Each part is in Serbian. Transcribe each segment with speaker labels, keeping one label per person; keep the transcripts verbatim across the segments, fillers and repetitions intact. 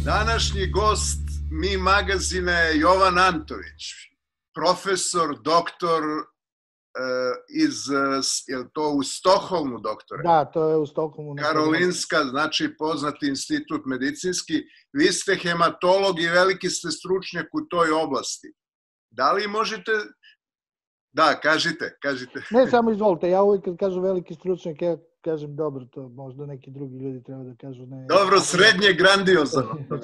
Speaker 1: Današnji gost Mi magazine je Jovan Antović, profesor, doktor iz, je li to u Stokholmu, doktore?
Speaker 2: Da, to je u Stokholmu.
Speaker 1: Karolinska, znači poznati institut medicinski. Vi ste hematolog i veliki ste stručnjak u toj oblasti. Da li možete... Da, kažite, kažite.
Speaker 2: Ne, samo izvolite, ja uvijek kad kažem veliki stručnjak, ja kažem dobro, to možda neki drugi ljudi treba da kažu. Ne,
Speaker 1: dobro, srednje grandiozno.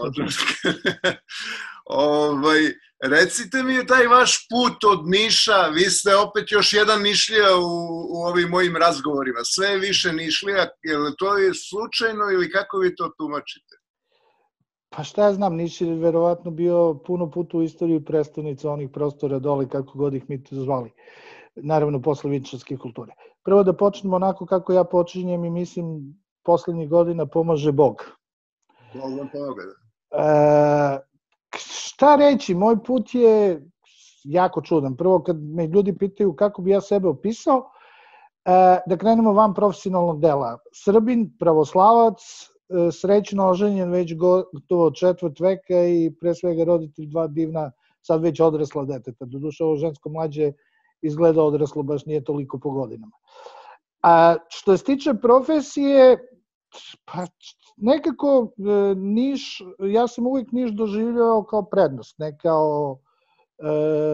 Speaker 1: ovaj, recite mi taj vaš put od Niša, vi ste opet još jedan Nišlija u, u ovim mojim razgovorima, sve je više Nišlija, je li to je slučajno ili kako vi to tumačite?
Speaker 2: Pa šta ja znam, Niš je verovatno bio puno puta u istoriji predstavnica onih prostora dole, kako god ih mi to zvali. Naravno, posle vinčarske kulture. Prvo da počnemo onako kako ja počinjem i mislim, poslednjih godina pomaže Bog.
Speaker 1: Bog vam pomoga, da.
Speaker 2: E, šta reći, moj put je jako čudan. Prvo, kad me ljudi pitaju kako bi ja sebe opisao, e, da krenemo van profesionalnog dela. Srbin, pravoslavac, srećno oženjen već gotovo četvrt veka i pre svega roditelj dva divna, sad već odrasla deteta. Doduše, ovo žensko mlađe izgleda odraslo, baš nije toliko po godinama. A što se tiče profesije, pa nekako Niš, ja sam uvijek Niš doživljavao kao prednost, ne kao e,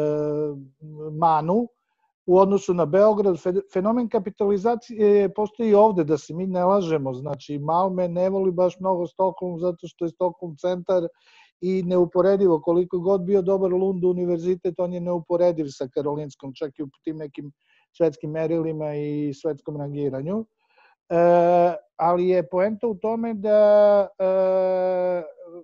Speaker 2: manu u odnosu na Beograd. Fenomen kapitalizacije postoji i ovde, da se mi ne lažemo. Znači, Malme ne voli baš mnogo Stokholm zato što je Stokholm centar i neuporedivo. Koliko god bio dobar Lund univerzitet, on je neuporediv sa Karolinskom, čak i u tim nekim svetskim merilima i svetskom rangiranju. E, ali je poenta u tome da e,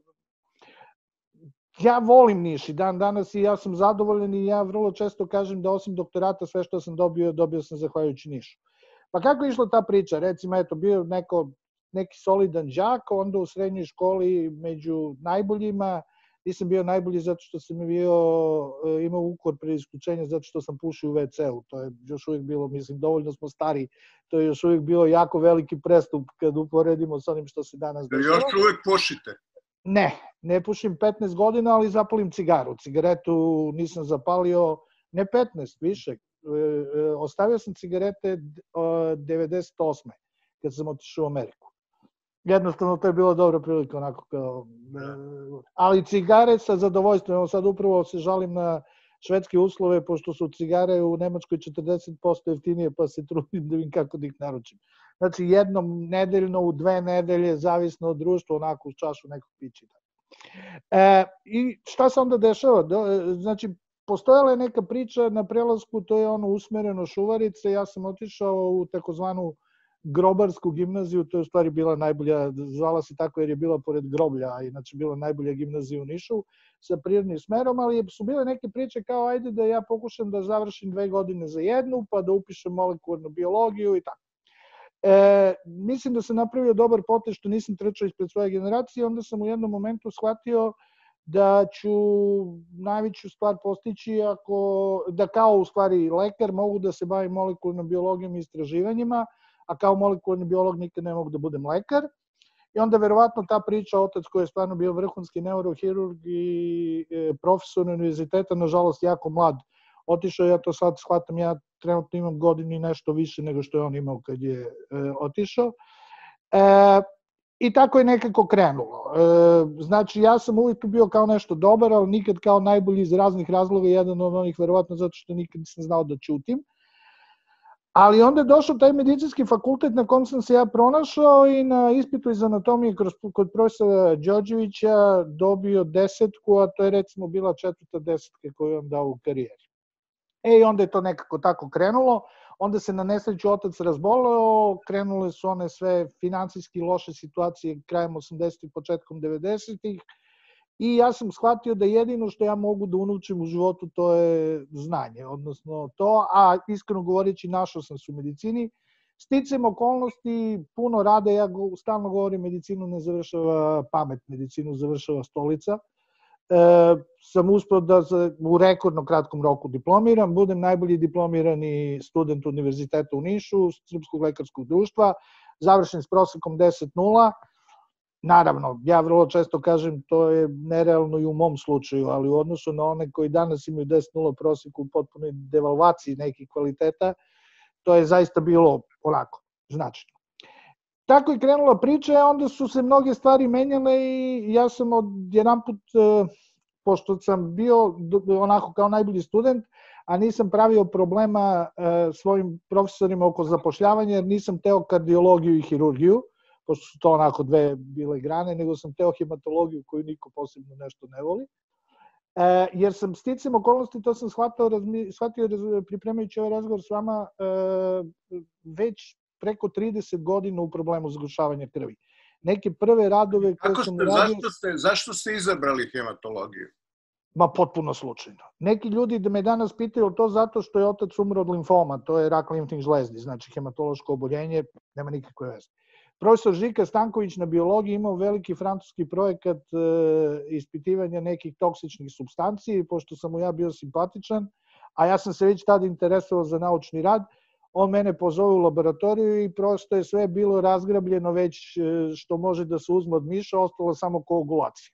Speaker 2: ja volim Niš i dan danas i ja sam zadovoljan i ja vrlo često kažem da osim doktorata sve što sam dobio, dobio sam zahvaljujući Nišu. Pa kako je išla ta priča? Recimo, eto, bio neko, neki solidan đak, onda u srednjoj školi među najboljima, nisam bio najbolji zato što sam bio, imao ukor pre isključenja zato što sam pušio u ve ce u. To je još uvijek bilo, mislim, dovoljno smo stari, to je još uvijek bilo jako veliki prestup kad uporedimo s onim što se danas dešava.
Speaker 1: Još uvijek pušite?
Speaker 2: Ne, ne pušim petnaest godina, ali zapalim cigaru. Cigaretu nisam zapalio, ne petnaest, više. Ostavio sam cigarete devedeset osme kad sam otišao u Ameriku. Jednostavno, to je bila dobra prilika, onako kao... Ali cigare sa zadovoljstvom, evo sad upravo se žalim na švedske uslove, pošto su cigare u Nemačkoj četrdeset posto jeftinije, pa se trudim da vidim kako da ih naručim. Znači, jednom nedeljno, u dve nedelje, zavisno od društva, onako uz čašu nekog pića. E, I šta se onda dešava? Znači, postojala je neka priča na prelasku, to je ono usmereno Šuvarice, ja sam otišao u takozvanu Grobarsku gimnaziju, to je u stvari bila najbolja, zvala se tako jer je bila pored groblja, a inače bila najbolja gimnazija u Nišu, sa prirodnim smerom, ali su bile neke priče kao ajde da ja pokušam da završim dve godine za jednu, pa da upišem molekularnu biologiju i tako. E, mislim da sam napravio dobar potez što nisam trčao ispred svoje generacije, onda sam u jednom momentu shvatio da ću najveću stvar postići ako, da kao u stvari lekar mogu da se bavim molekularnom biologijom i istraživanjima, a kao molekularni biolog nikad ne mogu da budem lekar. I onda verovatno ta priča, otac koji je stvarno bio vrhunski neurohirurg i profesor univerziteta, nažalost jako mlad, otišao, ja to sad shvatam, ja trenutno imam godinu i nešto više nego što je on imao kad je e, otišao. E, I tako je nekako krenulo. E, znači, ja sam uvijek tu bio kao nešto dobar, ali nikad kao najbolji iz raznih razloga, jedan od onih verovatno zato što nikad nisam znao da ćutim. Ali onda je došao taj medicinski fakultet na kom sam se ja pronašao i na ispitu iz anatomije kod profesora Đorđevića dobio desetku, a to je recimo bila četvrta desetka koju je on dao u karijeri. E, i onda je to nekako tako krenulo, onda se na nesreću otac razboleo, krenule su one sve finansijski loše situacije krajem osamdesetih, početkom devedesetih i ja sam shvatio da jedino što ja mogu da unučim u životu to je znanje, odnosno to, a iskreno govoreći našao sam se u medicini. Sticajem okolnosti, puno rade, ja stalno govorim, medicinu ne završava pamet, medicinu završava stolica. E, sam uspeo da u rekordno kratkom roku diplomiram, budem najbolji diplomirani student univerziteta u Nišu, Srpskog lekarskog društva, završen s prosekom deset nula Naravno, ja vrlo često kažem, to je nerealno i u mom slučaju, ali u odnosu na one koji danas imaju deset nula prosjeku u potpunoj devalvaciji nekih kvaliteta, to je zaista bilo onako, značajno. Tako je krenula priča, onda su se mnoge stvari menjale i ja sam od jedan put, pošto sam bio onako kao najbolji student, a nisam pravio problema svojim profesorima oko zapošljavanja, jer nisam teo kardiologiju i hirurgiju, pošto su to onako dve bile grane, nego sam teo hematologiju koju niko posebno nešto ne voli. E, jer sam sticam okolnosti, to sam shvatio, shvatio pripremajući ovaj razgovor s vama, e, već preko trideset godina u problemu zgrušavanja krvi. Neke prve radove koje
Speaker 1: Kako
Speaker 2: sam
Speaker 1: ste,
Speaker 2: uradio...
Speaker 1: Zašto ste, zašto ste izabrali hematologiju?
Speaker 2: Ma potpuno slučajno. Neki ljudi da me danas pitaju to zato što je otac umro od limfoma, to je rak limfnih žlezdi, znači hematološko oboljenje, nema nikakve veze. Profesor Žika Stanković na biologiji imao veliki francuski projekat e, ispitivanja nekih toksičnih supstanci, pošto sam mu ja bio simpatičan, a ja sam se već tada interesovao za naučni rad, on mene pozove u laboratoriju i prosto je sve bilo razgrabljeno već što može da se uzme od miša, ostalo samo koagulacija.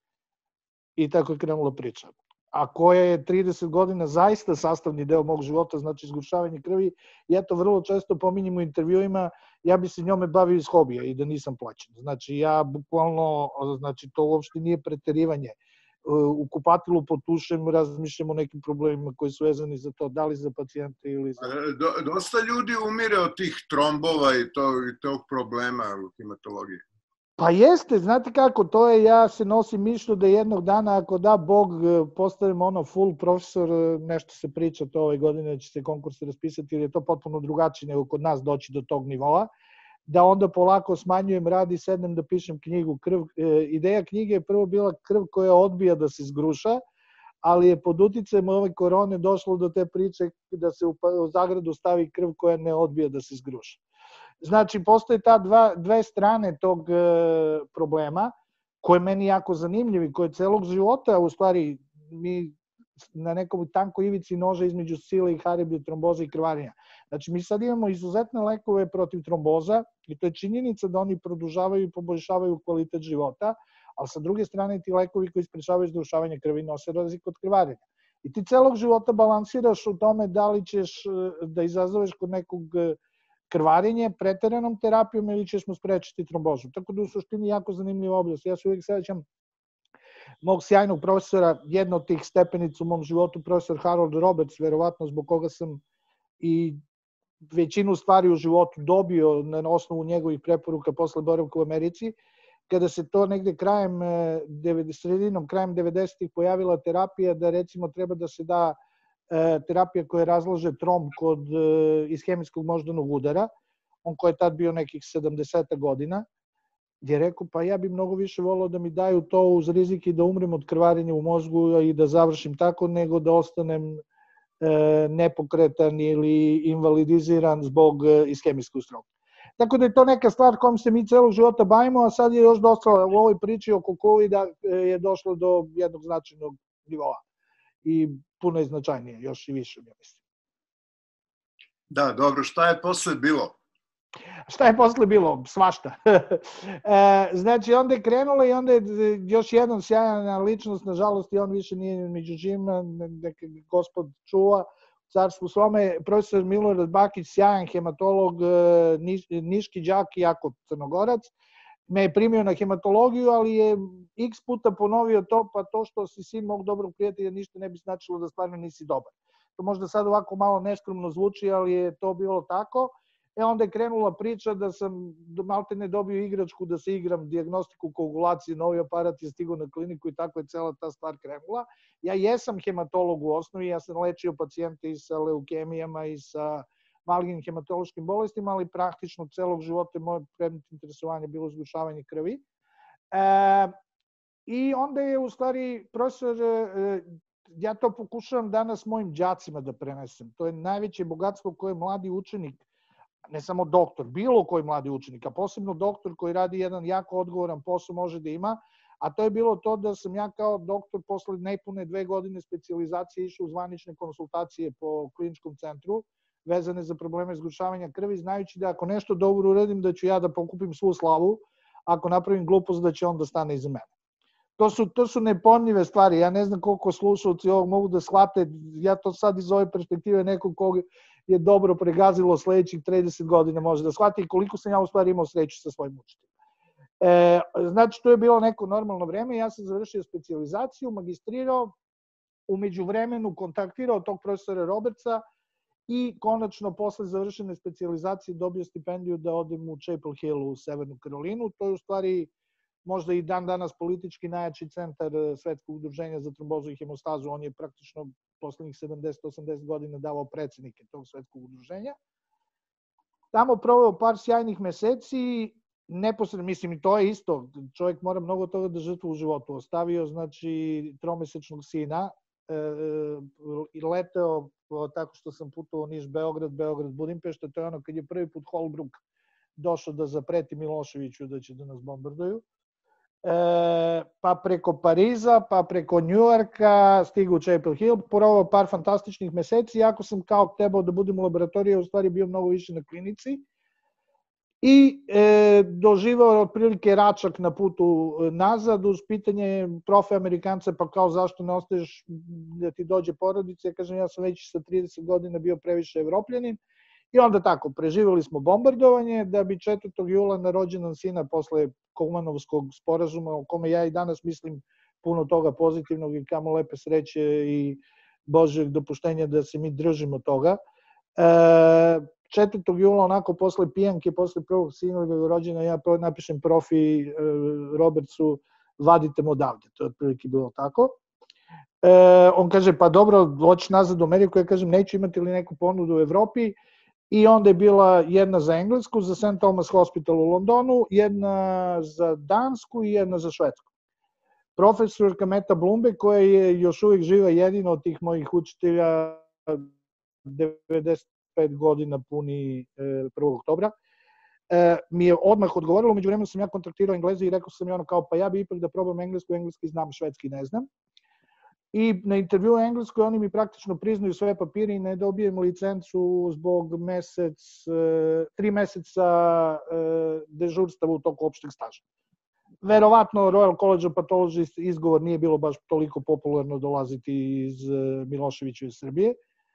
Speaker 2: I tako je krenula priča. A koja je trideset godina zaista sastavni deo mog života, znači izgrušavanje krvi, ja to vrlo često pominjem u intervjuima, ja bi se njome bavio iz hobija i da nisam plaćen. Znači ja bukvalno, znači to uopšte nije preterivanje. U kupatilu potušem, razmišljam o nekim problemima koji su vezani za to, da li za pacijente ili za...
Speaker 1: Do, dosta ljudi umire od tih trombova i, to, i tog problema u hematologiji.
Speaker 2: Pa jeste, znate kako, to je, ja se nosim mišlju da jednog dana, ako da Bog, postavimo ono full profesor, nešto se priča to ove godine, da će se konkurs raspisati, jer je to potpuno drugačije nego kod nas doći do tog nivoa, da onda polako smanjujem rad i sednem da pišem knjigu. Krv, ideja knjige je prvo bila krv koja odbija da se zgruša, ali je pod uticajem ove korone došlo do te priče da se u zagradu stavi krv koja ne odbija da se zgruša. Znači, postoje ta dva, dve strane tog e, problema, koje je meni jako zanimljiv i koje celog života, u stvari, mi na nekom tankoj ivici noža između sile i haribde, tromboza i krvarenja. Znači, mi sad imamo izuzetne lekove protiv tromboza i to je činjenica da oni produžavaju i poboljšavaju kvalitet života, ali sa druge strane ti lekovi koji sprečavaju zgrušavanje krvi nose rizik od krvarenja. I ti celog života balansiraš u tome da li ćeš da izazoveš kod nekog krvarenje preteranom terapijom ili ćeš mu sprečiti trombozu. Tako da u suštini jako zanimljiva oblast. Ja se uvijek sećam mog sjajnog profesora, jedna od tih stepenica u mom životu, profesor Harold Roberts, verovatno zbog koga sam i većinu stvari u životu dobio na osnovu njegovih preporuka posle boravka u Americi, kada se to negde krajem, sredinom, krajem devedesetih pojavila terapija da recimo treba da se da terapija koja razlaže tromb kod ishemijskog moždanog udara, on koji je tad bio nekih sedamdeset godina, gdje je rekao, pa ja bi mnogo više volao da mi daju to uz rizik i da umrem od krvarenja u mozgu i da završim tako, nego da ostanem nepokretan ili invalidiziran zbog ishemijskog stroga. Tako da je to neka stvar kojom se mi celog života bavimo, a sad je još dosta u ovoj priči oko covida je došlo do jednog značajnog nivoa. I puno je značajnije, još i više, ja mislim.
Speaker 1: Da, dobro, šta je posle bilo?
Speaker 2: Šta je posle bilo? Svašta. Znači, onda je krenulo i onda je još jedan sjajna ličnost, nažalost, i on više nije među živima, neka gospod čuva, carstvu svome, profesor Milorad Bakić, sjajan hematolog, niški đak i jako crnogorac, me je primio na hematologiju, ali je x puta ponovio to, pa to što si sin mog dobrog prijatelja ništa ne bi značilo da stvarno nisi dobar. To možda sad ovako malo neskromno zvuči, ali je to bilo tako. E onda je krenula priča da sam malte ne dobio igračku da se igram dijagnostiku koagulacije, novi aparat je stigao na kliniku i tako je cela ta stvar krenula. Ja jesam hematolog u osnovi, ja sam lečio pacijente i sa leukemijama i sa malignim hematološkim bolestima, ali praktično celog života moje predmet interesovanje bilo zgrušavanje krvi. E, I onda je u stvari profesor, e, ja to pokušavam danas mojim đacima da prenesem. To je najveće bogatstvo koje mladi učenik, ne samo doktor, bilo koji mladi učenik, a posebno doktor koji radi jedan jako odgovoran posao može da ima, a to je bilo to da sam ja kao doktor posle nepune dve godine specijalizacije išao u zvanične konsultacije po kliničkom centru, vezane za probleme zgrušavanja krvi, znajući da ako nešto dobro uradim, da ću ja da pokupim svu slavu, ako napravim glupost da će on da stane iza mene. To su, to su nepojmljive stvari, ja ne znam koliko slušalci ovog mogu da shvate, ja to sad iz ove perspektive nekog koga je dobro pregazilo sledećih trideset godina može da shvati i koliko sam ja u stvari imao sreću sa svojim učiteljima. E, znači, to je bilo neko normalno vreme, ja sam završio specijalizaciju, magistrirao, umeđu vremenu kontaktirao tog profesora Robertsa i konačno posle završene specijalizacije dobio stipendiju da odem u Chapel Hill u Severnu Karolinu. To je u stvari možda i dan danas politički najjači centar Svetskog udruženja za trombozu i hemostazu. On je praktično poslednjih sedamdeset do osamdeset godina davao predsednike tog Svetskog udruženja. Tamo proveo par sjajnih meseci, neposredno, mislim i to je isto, čovjek mora mnogo toga da žrtvu u životu. Ostavio, znači, tromesečnog sina i leteo tako što sam putovao Niš-Beograd, Beograd-Budimpešta, to je ono kad je prvi put Holbruk došao da zapreti Miloševiću da će da nas bombarduju. E, pa preko Pariza, pa preko Njujorka, stigu u Chapel Hill, provao par fantastičnih meseci, iako sam kao trebao da budem u laboratoriji, u stvari bio mnogo više na klinici. I e, doživao otprilike račak na putu nazad uz pitanje profe Amerikanca, pa kao zašto ne ostaješ da ti dođe porodica. Ja kažem, ja sam već sa trideset godina bio previše evropljanin. I onda tako, preživjeli smo bombardovanje, da bi četvrtog jula na rođendan sina posle Kumanovskog sporazuma, o kome ja i danas mislim puno toga pozitivnog i kamo lepe sreće i Božeg dopuštenja da se mi držimo toga. E, četvrtog jula, onako posle pijanke, posle prvog sinovog rođena, ja napišem profi e, Robertsu, vadite mu odavde, to je otprilike bilo tako. E, on kaže, pa dobro, hoćeš nazad u Ameriku, ja kažem, neću, imati li neku ponudu u Evropi. I onda je bila jedna za Englesku, za Saint Thomas Hospital u Londonu, jedna za Dansku i jedna za Švedsku. Profesorka Meta Blumbe, koja je još uvijek živa, jedina od tih mojih učitelja, devedeset pet godina puni prvog oktobra, mi je odmah odgovorilo, među vremenu sam ja kontaktirao Engleze i rekao sam je ono kao, pa ja bi ipak da probam englesku, engleski znam, švedski ne znam. I na intervju u Engleskoj oni mi praktično priznaju sve papire i ne dobijem licencu zbog mesec, tri meseca dežurstava u toku opšteg staža. Verovatno Royal College of Pathology izgovor nije bilo baš toliko popularno dolaziti iz Miloševića iz Srbije.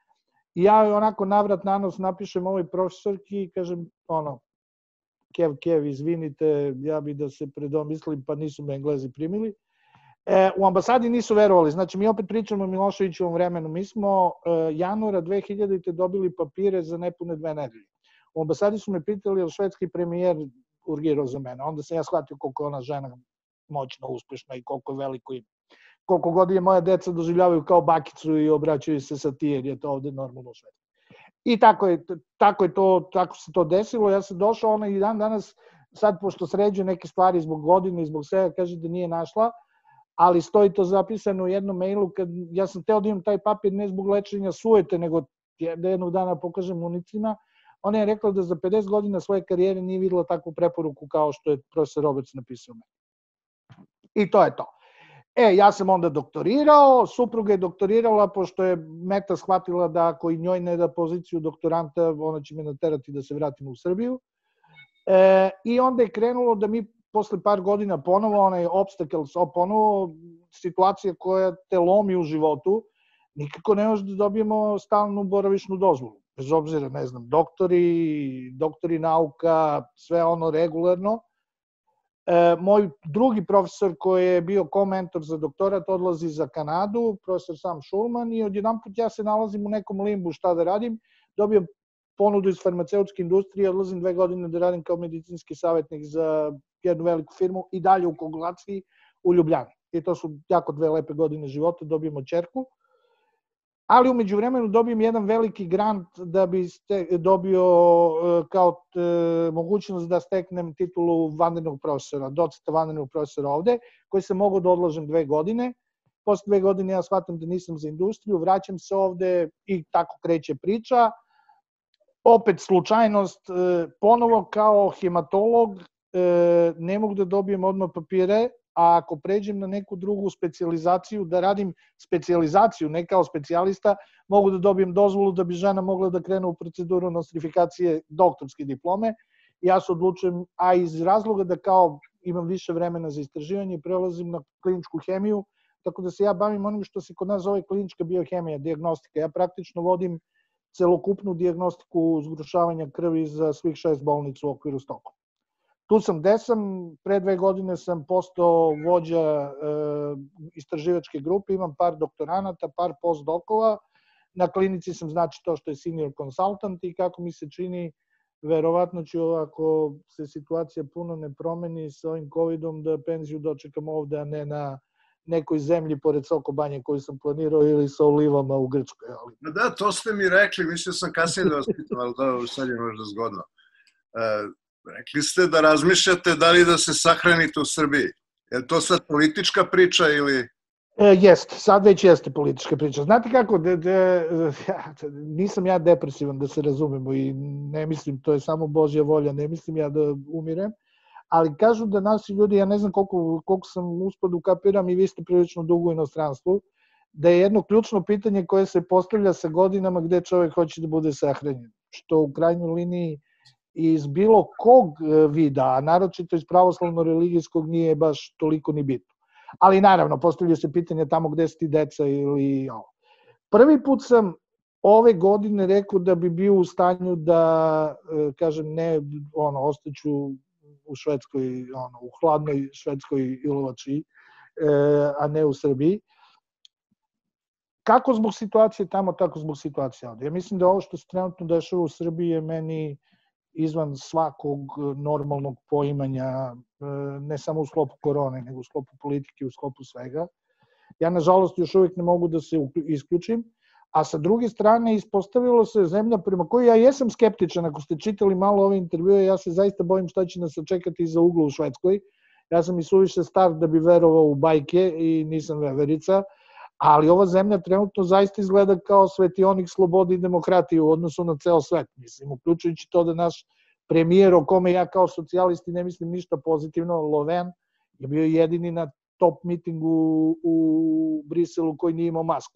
Speaker 2: I ja onako navrat na nos napišem ovoj profesorki i kažem ono, kev, kev, izvinite, ja bi da se predomislim, pa nisu me Englezi primili. E, u ambasadi nisu verovali, znači mi opet pričamo o Miloševićevom vremenu, mi smo e, januara dve hiljadite dobili papire za nepune dve nedelje. U ambasadi su me pitali je li švedski premijer urgirao za mene, onda sam ja shvatio koliko je ona žena moćna, uspešna i koliko je veliko ime. Koliko god je moja deca doživljavaju kao bakicu i obraćaju se sa ti, jer je to ovde normalno u Švedskoj. I tako je, tako je to, tako se to desilo, ja sam došao, ona i dan danas, sad pošto sređuje neke stvari zbog godine i zbog svega, kaže da nije našla, ali stoji to zapisano u jednom mailu, kad ja sam teo da imam taj papir ne zbog lečenja sujete, nego da jednog dana pokažem unicima, ona je rekla da za pedeset godina svoje karijere nije videla takvu preporuku kao što je profesor Roberts napisao meni. I to je to. E, ja sam onda doktorirao, supruga je doktorirala, pošto je Meta shvatila da ako i njoj ne da poziciju doktoranta, ona će me naterati da se vratim u Srbiju. E, I onda je krenulo da mi posle par godina ponovo, onaj obstacles, ponovo situacija koja te lomi u životu, nikako ne može da dobijemo stalnu boravišnu dozvolu. Bez obzira, ne znam, doktori, doktori nauka, sve ono regularno. E, moj drugi profesor koji je bio ko-mentor za doktorat odlazi za Kanadu, profesor Sam Schulman, i odjedan put ja se nalazim u nekom limbu šta da radim, dobijem ponudu iz farmaceutske industrije, odlazim dve godine da radim kao medicinski savjetnik za jednu veliku firmu i dalje u koagulaciji u Ljubljani. I to su jako dve lepe godine života, dobijemo ćerku. Ali umeđu vremenu dobijem jedan veliki grant da bi dobio kao mogućnost da steknem titulu vanrednog profesora, docenta vanrednog profesora ovde, koji sam mogao da odlažem dve godine. Posle dve godine ja shvatam da nisam za industriju, vraćam se ovde i tako kreće priča. Opet slučajnost, ponovo kao hematolog, ne mogu da dobijem odmah papire, a ako pređem na neku drugu specijalizaciju, da radim specijalizaciju, ne kao specijalista, mogu da dobijem dozvolu da bi žena mogla da krene u proceduru nostrifikacije doktorske diplome. ja se odlučujem, a iz razloga da kao imam više vremena za istraživanje, prelazim na kliničku hemiju, tako da se ja bavim onim što se kod nas zove klinička biohemija, dijagnostika. Ja praktično vodim celokupnu dijagnostiku zgrušavanja krvi za svih šest bolnica u okviru Stokholma. Tu sam gde sam, pre dve godine sam postao vođa e, istraživačke grupe, imam par doktoranata, par postdokova, na klinici sam znači to što je senior consultant i kako mi se čini, verovatno ću ako se situacija puno ne promeni sa ovim covidom da penziju dočekam ovde, a ne na nekoj zemlji pored Sokobanje koju sam planirao ili sa olivama u Grčkoj. Ali...
Speaker 1: Da, to ste mi rekli, mislio sam kasnije da vas pitam, ali to sad je možda zgodno. E, rekli ste da razmišljate da li da se sahranite u Srbiji. Je to sad politička priča ili...
Speaker 2: E, jeste, sad već jeste politička priča. Znate kako, de, de, nisam ja depresivan da se razumemo i ne mislim, to je samo Božja volja, ne mislim ja da umirem, ali kažu da naši ljudi, ja ne znam koliko, koliko sam uspio da ukapiram i vi ste prilično dugo u inostranstvu, da je jedno ključno pitanje koje se postavlja sa godinama gde čovjek hoće da bude sahranjen, što u krajnjoj liniji iz bilo kog vida, a naročito iz pravoslavno-religijskog nije baš toliko ni bitno. Ali naravno, postavljaju se pitanje tamo gde su ti deca ili ovo. Prvi put sam ove godine rekao da bi bio u stanju da, kažem, ne, ono, ostaću u Švedskoj, ono, u hladnoj švedskoj Ilovači, a ne u Srbiji. Kako zbog situacije tamo, tako zbog situacije ovde. Ja mislim da ovo što se trenutno dešava u Srbiji je meni izvan svakog normalnog poimanja, ne samo u sklopu korone, nego u sklopu politike, u sklopu svega. Ja, nažalost, još uvijek ne mogu da se isključim, a sa druge strane ispostavilo se zemlja prema kojoj ja jesam skeptičan. Ako ste čitali malo ove intervjue, ja se zaista bojim šta će nas očekati iza ugla u Švedskoj. Ja sam i suviše star da bi verovao u bajke i nisam veverica, ali ova zemlja trenutno zaista izgleda kao svetionik slobode i demokratije u odnosu na ceo svet. Mislim, uključujući to da naš premijer, o kome ja kao socijalisti ne mislim ništa pozitivno, Loven, je bio jedini na top mitingu u Briselu koji nije imao masku.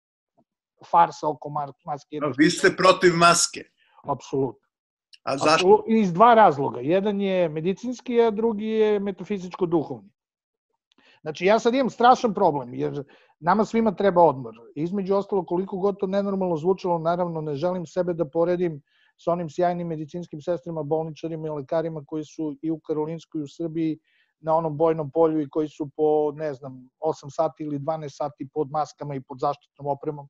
Speaker 2: Farsa oko maske.
Speaker 1: No, vi ste protiv maske?
Speaker 2: Apsolutno.
Speaker 1: A zašto?
Speaker 2: Iz dva razloga. Jedan je medicinski, a drugi je metafizičko-duhovni. Znači, ja sad imam strašan problem, jer nama svima treba odmor. Između ostalo, koliko god to nenormalno zvučalo, naravno ne želim sebe da poredim sa onim sjajnim medicinskim sestrama, bolničarima i lekarima koji su i u Karolinskoj i u Srbiji na onom bojnom polju i koji su po, ne znam, osam sati ili dvanaest sati pod maskama i pod zaštitnom opremom.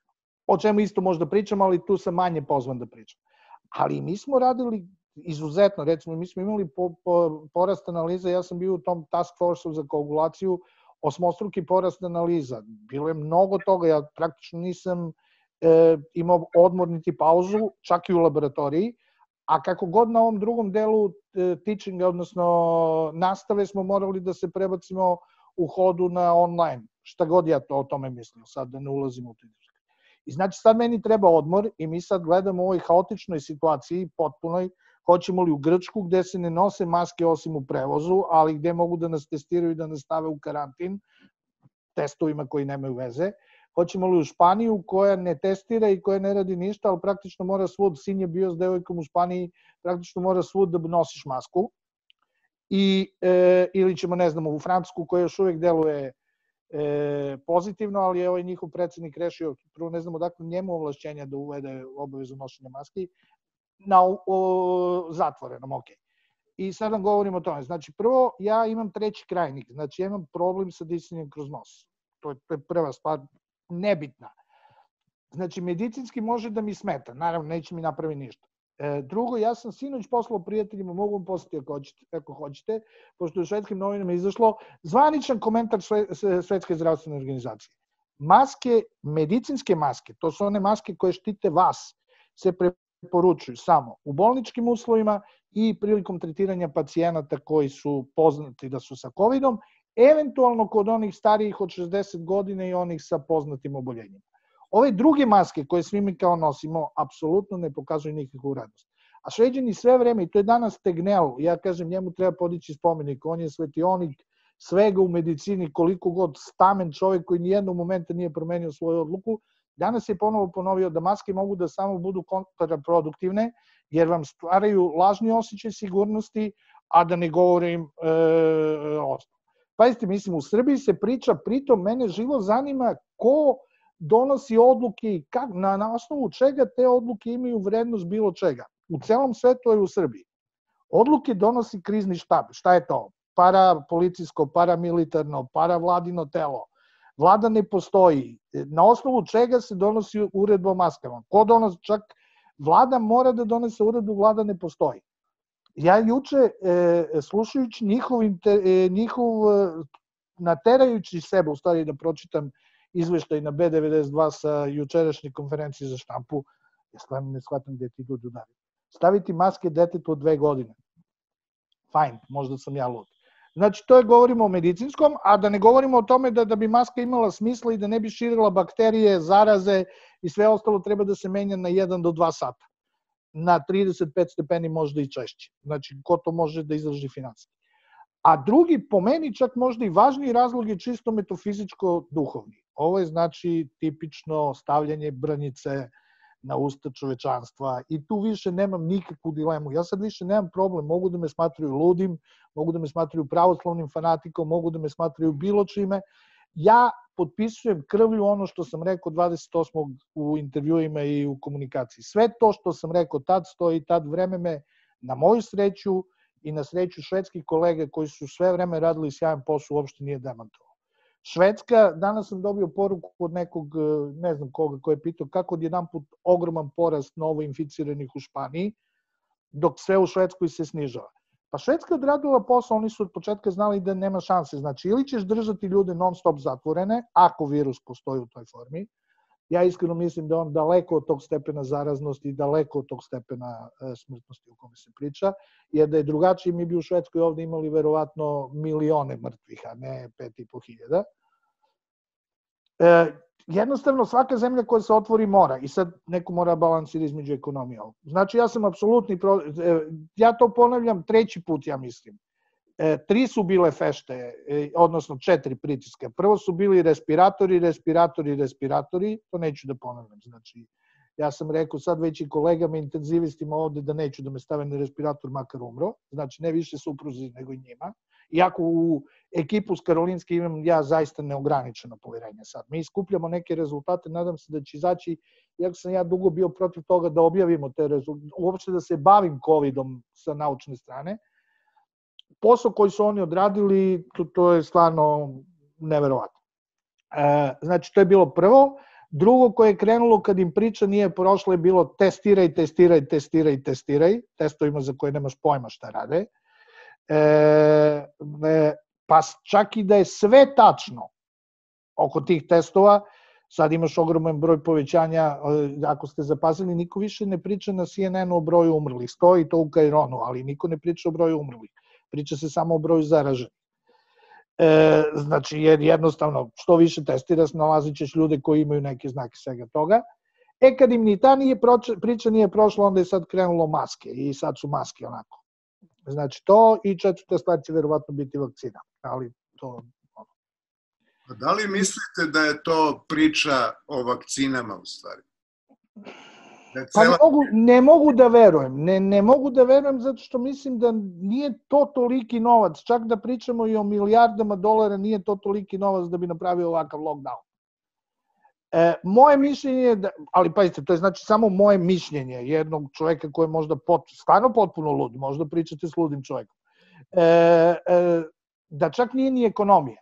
Speaker 2: O čemu isto možda pričam, ali tu sam manje pozvan da pričam. Ali mi smo radili izuzetno, recimo, mi smo imali po, po, porast analiza, ja sam bio u tom task force-u za koagulaciju, osmostruki porast analiza. Bilo je mnogo toga, ja praktično nisam e, imao odmor niti pauzu, čak i u laboratoriji, a kako god na ovom drugom delu e, teachinga, odnosno nastave, smo morali da se prebacimo u hodu na online, šta god ja to o tome mislim, sad da ne ulazim u to. I znači sad meni treba odmor i mi sad gledamo u ovoj haotičnoj situaciji, potpunoj, hoćemo li u Grčku gde se ne nose maske osim u prevozu, ali gde mogu da nas testiraju i da nas stave u karantin, testovima koji nemaju veze. Hoćemo li u Španiju koja ne testira i koja ne radi ništa, ali praktično mora svud, sin je bio s devojkom u Španiji, praktično mora svud da nosiš masku. I, e, ili ćemo, ne znamo, u Francusku koja još uvijek deluje e, pozitivno, ali je ovaj njihov predsednik rešio, prvo ne znamo dakle njemu ovlašćenja da uvede obavezu nošenja maski, na o, zatvorenom, ok. I sad vam govorim o tome. Znači, prvo, ja imam treći krajnik, znači ja imam problem sa disanjem kroz nos. To je, to je prva stvar, nebitna. Znači, medicinski može da mi smeta, naravno, neće mi napravi ništa. E, drugo, ja sam sinoć poslao prijateljima, mogu vam poslati ako hoćete, ako hoćete, pošto je u švedskim novinama izašlo zvaničan komentar Svetske zdravstvene organizacije. Maske, medicinske maske, to su one maske koje štite vas, se pre poručuju samo u bolničkim uslovima i prilikom tretiranja pacijenata koji su poznati da su sa covidom, eventualno kod onih starijih od šezdeset godina i onih sa poznatim oboljenjima. Ove druge maske koje svi mi kao nosimo, apsolutno ne pokazuju nikakvu radost. A Šveđani sve vreme, i to je danas Tegnell, ja kažem, njemu treba podići spomenik, on je svetionik svega u medicini, koliko god stamen čovjek koji nijednog momenta nije promenio svoju odluku. Danas je ponovo ponovio da maske mogu da samo budu kontraproduktivne, jer vam stvaraju lažni osjećaj sigurnosti, a da ne govorim e, ostalo. Pazite, mislim, u Srbiji se priča, pritom mene živo zanima ko donosi odluke i kak, na, na osnovu čega te odluke imaju vrednost bilo čega. U celom svetu je u Srbiji. Odluke donosi krizni štab. Šta je to? Parapolicijsko, paramilitarno, paravladino telo. Vlada ne postoji. Na osnovu čega se donosi uredba o maskama? Ko donosi? Čak vlada mora da donese uredbu, vlada ne postoji. Ja juče, e, slušajući njihov, e, njihov e, naterajući sebe, u stvari da pročitam izveštaj na B devedeset dva sa jučerašnje konferencije za štampu, ja stvarno ne shvatam gde ti ljudi udari. Staviti maske detetu od dve godine. Fajn, možda sam ja lud. Znači, to je govorimo o medicinskom, a da ne govorimo o tome da, da bi maska imala smisla i da ne bi širila bakterije, zaraze i sve ostalo treba da se menja na jedan do dva sata. Na trideset pet stepeni možda i češće. Znači, ko to može da izdrži finansijski. A drugi, po meni, čak možda i važniji razlog je čisto metafizičko-duhovni. Ovo je znači tipično stavljanje brnjice na usta čovečanstva i tu više nemam nikakvu dilemu. Ja sad više nemam problem, mogu da me smatraju ludim, mogu da me smatraju pravoslavnim fanatikom, mogu da me smatraju bilo čime. Ja potpisujem krvlju ono što sam rekao dvadeset osmog u intervjuima i u komunikaciji. Sve to što sam rekao tad stoji, tad vreme me na moju sreću i na sreću švedskih kolega koji su sve vreme radili sjajan posao uopšte nije demantovao. Švedska, danas sam dobio poruku od nekog, ne znam koga, ko je pitao kako odjedan put ogroman porast novo inficiranih u Španiji, dok sve u Švedskoj se snižava. Pa Švedska je odradila posao, oni su od početka znali da nema šanse. Znači, ili ćeš držati ljude non stop zatvorene, ako virus postoji u toj formi. Ja iskreno mislim da on daleko od tog stepena zaraznosti i daleko od tog stepena smrtnosti o kome se priča, jer da je drugačije mi bi u Švedskoj ovde imali verovatno milione mrtvih, a ne pet i po hiljada. E, jednostavno, svaka zemlja koja se otvori mora, i sad neko mora balansira između ekonomije. Znači, ja sam apsolutni, pro... ja to ponavljam treći put, ja mislim. E, tri su bile fešte, e, odnosno četiri pritiske. Prvo su bili respiratori, respiratori, respiratori, to neću da ponavljam. Znači, ja sam rekao sad već i kolegama intenzivistima ovde da neću da me stave na respirator, makar umro. Znači, ne više supruzi nego i njima. Iako u ekipu s Karolinske imam ja zaista neograničeno poverenje sad. Mi skupljamo neke rezultate, nadam se da će izaći, iako sam ja dugo bio protiv toga da objavimo te rezultate, uopšte da se bavim covidom sa naučne strane. Posao koji su oni odradili, to, to je stvarno neverovatno. E, znači, to je bilo prvo. Drugo koje je krenulo kad im priča nije prošla je bilo testiraj, testiraj, testiraj, testiraj, testovima za koje nemaš pojma šta rade. E, e, pa čak i da je sve tačno oko tih testova, sad imaš ogroman broj povećanja, ako ste zapazili, niko više ne priča na C N N u o broju umrlih, stoji to u Kaironu, ali niko ne priča o broju umrlih, priča se samo o broju zaraženih. E, znači, jer jednostavno, što više testiraš, nalazit ćeš ljude koji imaju neke znake svega toga. E, kad im ni ta nije proča, priča nije prošla, onda je sad krenulo maske i sad su maske onako. Znači, to i četvrta stvar će verovatno biti vakcina, ali to...
Speaker 1: A da li mislite da je to priča o vakcinama u stvari?
Speaker 2: Pa ne mogu, ne mogu da verujem, ne, ne mogu da verujem zato što mislim da nije to toliki novac, čak da pričamo i o milijardama dolara, nije to toliki novac da bi napravio ovakav lockdown. E, moje mišljenje je, da, ali pazite, to je znači samo moje mišljenje jednog čoveka koji je možda pot, stvarno potpuno lud, možda pričate s ludim čovekom, e, e, da čak nije ni ekonomija.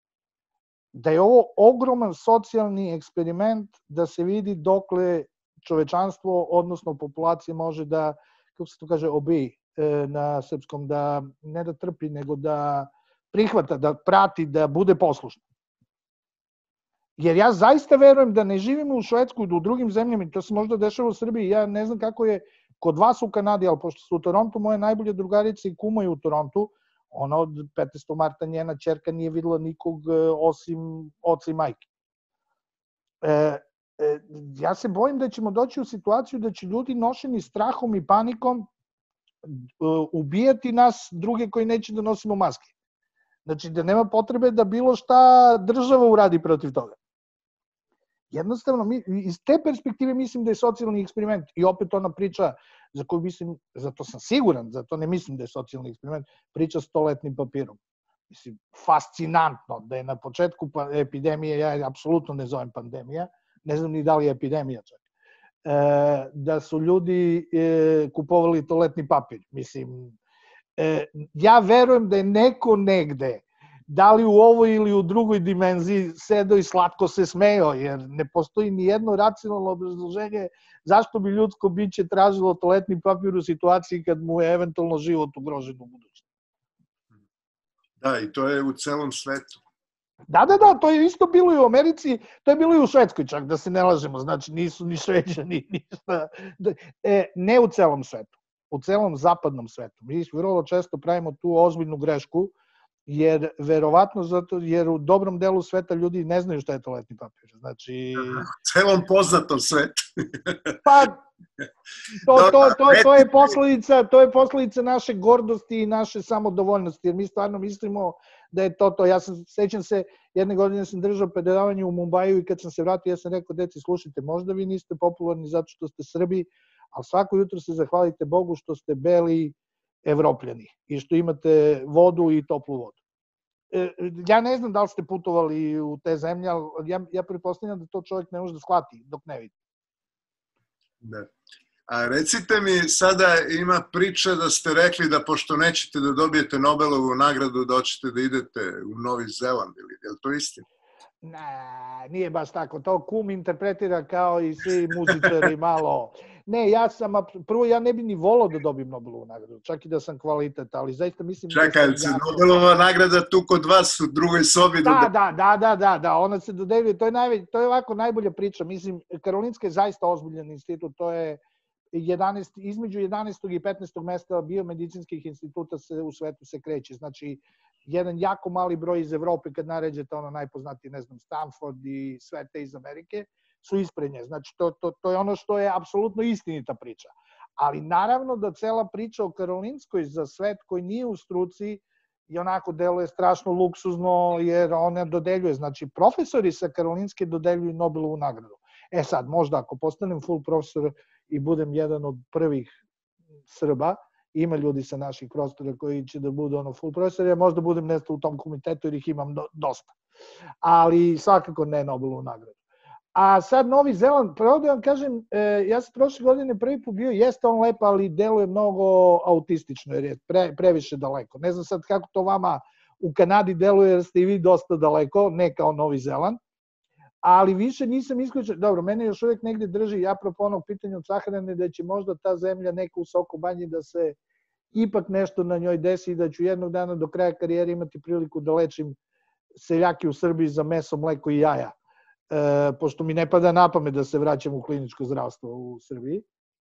Speaker 2: Da je ovo ogroman socijalni eksperiment da se vidi dokle čovečanstvo, odnosno populacija može da, kako se to kaže, obeji na srpskom, da ne da trpi, nego da prihvata, da prati, da bude poslušna. Jer ja zaista verujem da ne živimo u Švedskoj, da u drugim zemljama, to se možda dešava u Srbiji, ja ne znam kako je kod vas u Kanadi, ali pošto su u Torontu, moje najbolje drugarice i kuma je u Torontu, ona od petnaestog marta njena ćerka nije videla nikog osim oca i majke. E, e, ja se bojim da ćemo doći u situaciju da će ljudi nošeni strahom i panikom e, ubijati nas druge koji neće da nosimo maske. Znači da nema potrebe da bilo šta država uradi protiv toga. Jednostavno, mi, iz te perspektive mislim da je socijalni eksperiment. I opet ona priča, za koju mislim, zato sam siguran, zato ne mislim da je socijalni eksperiment, priča s toaletnim papirom. Mislim, fascinantno da je na početku epidemije, ja je apsolutno ne zovem pandemija, ne znam ni da li je epidemija čak, e, da su ljudi e, kupovali toaletni papir. Mislim, e, ja verujem da je neko negde, da li u ovoj ili u drugoj dimenziji, sedao i slatko se smejao, jer ne postoji ni jedno racionalno obrazloženje zašto bi ljudsko biće tražilo toaletni papir u situaciji kad mu je eventualno život ugrožen u budućnosti.
Speaker 1: Da, i to je u celom svetu.
Speaker 2: Da, da, da, to je isto bilo i u Americi, to je bilo i u Švedskoj čak, da se ne lažemo, znači nisu ni Šveđani, ništa. E, ne u celom svetu, u celom zapadnom svetu. Mi vrlo često pravimo tu ozbiljnu grešku, jer verovatno zato, jer u dobrom delu sveta ljudi ne znaju šta je toaletni papir. Znači...
Speaker 1: U celom poznatom svetu.
Speaker 2: Pa, to, to, to, to, je posledica, to je posledica naše gordosti i naše samodovoljnosti, jer mi stvarno mislimo da je to to. Ja sam, sećam se, jedne godine sam držao predavanje u Mumbaju i kad sam se vratio, ja sam rekao, deci, slušajte, možda vi niste popularni zato što ste Srbi, ali svako jutro se zahvalite Bogu što ste beli Evropljani i što imate vodu i toplu vodu. Ja ne znam da li ste putovali u te zemlje, ali ja, ja pretpostavljam da to čovjek ne može da shvati dok ne vidi.
Speaker 1: Da. A recite mi, sada ima priča da ste rekli da pošto nećete da dobijete Nobelovu nagradu, da hoćete da idete u Novi Zeland, ili je li to istina?
Speaker 2: Ne, nije baš tako. To kum interpretira kao i svi muzičari malo. Ne, ja sam, prvo ja ne bi ni volao da dobijem Nobelovu nagradu, čak i da sam kvalitet, ali zaista mislim...
Speaker 1: Čekaj, da se Nobelova nagrada tu kod vas u drugoj sobi...
Speaker 2: Da, da, da, da, da, da, ona se dodeljuje, to je, najve, to je ovako najbolja priča, mislim, Karolinska je zaista ozbiljan institut, to je jedanaest, između jedanaestog i petnaestog mesta biomedicinskih instituta se, u svetu se kreće, znači jedan jako mali broj iz Evrope, kad naređete ono najpoznatiji, ne znam, Stanford i sve te iz Amerike, su ispred nje. Znači, to, to, to je ono što je apsolutno istinita priča. Ali naravno da cela priča o Karolinskoj za svet koji nije u struci i onako deluje strašno luksuzno, jer ona dodeljuje. Znači, profesori sa Karolinske dodeljuju Nobelovu nagradu. E sad, možda ako postanem full profesor i budem jedan od prvih Srba, ima ljudi sa naših prostora koji će da budu ono full profesor, ja možda budem nešto u tom komitetu jer ih imam do, dosta. Ali svakako ne Nobelovu nagradu. A sad Novi Zeland, pravo da vam kažem, ja sam prošle godine prvi put bio, jeste on lepo, ali deluje mnogo autistično, jer je pre, previše daleko. Ne znam sad kako to vama u Kanadi deluje, jer ste i vi dosta daleko, ne kao Novi Zeland, ali više nisam isključen. Dobro, mene još uvijek negde drži, apropo onog pitanja od sahrane, da će možda ta zemlja neka u Soko Banji da se ipak nešto na njoj desi i da ću jednog dana do kraja karijere imati priliku da lečim seljake u Srbiji za meso, mleko i jaja. E, pošto mi ne pada na pamet da se vraćam u kliničko zdravstvo u Srbiji.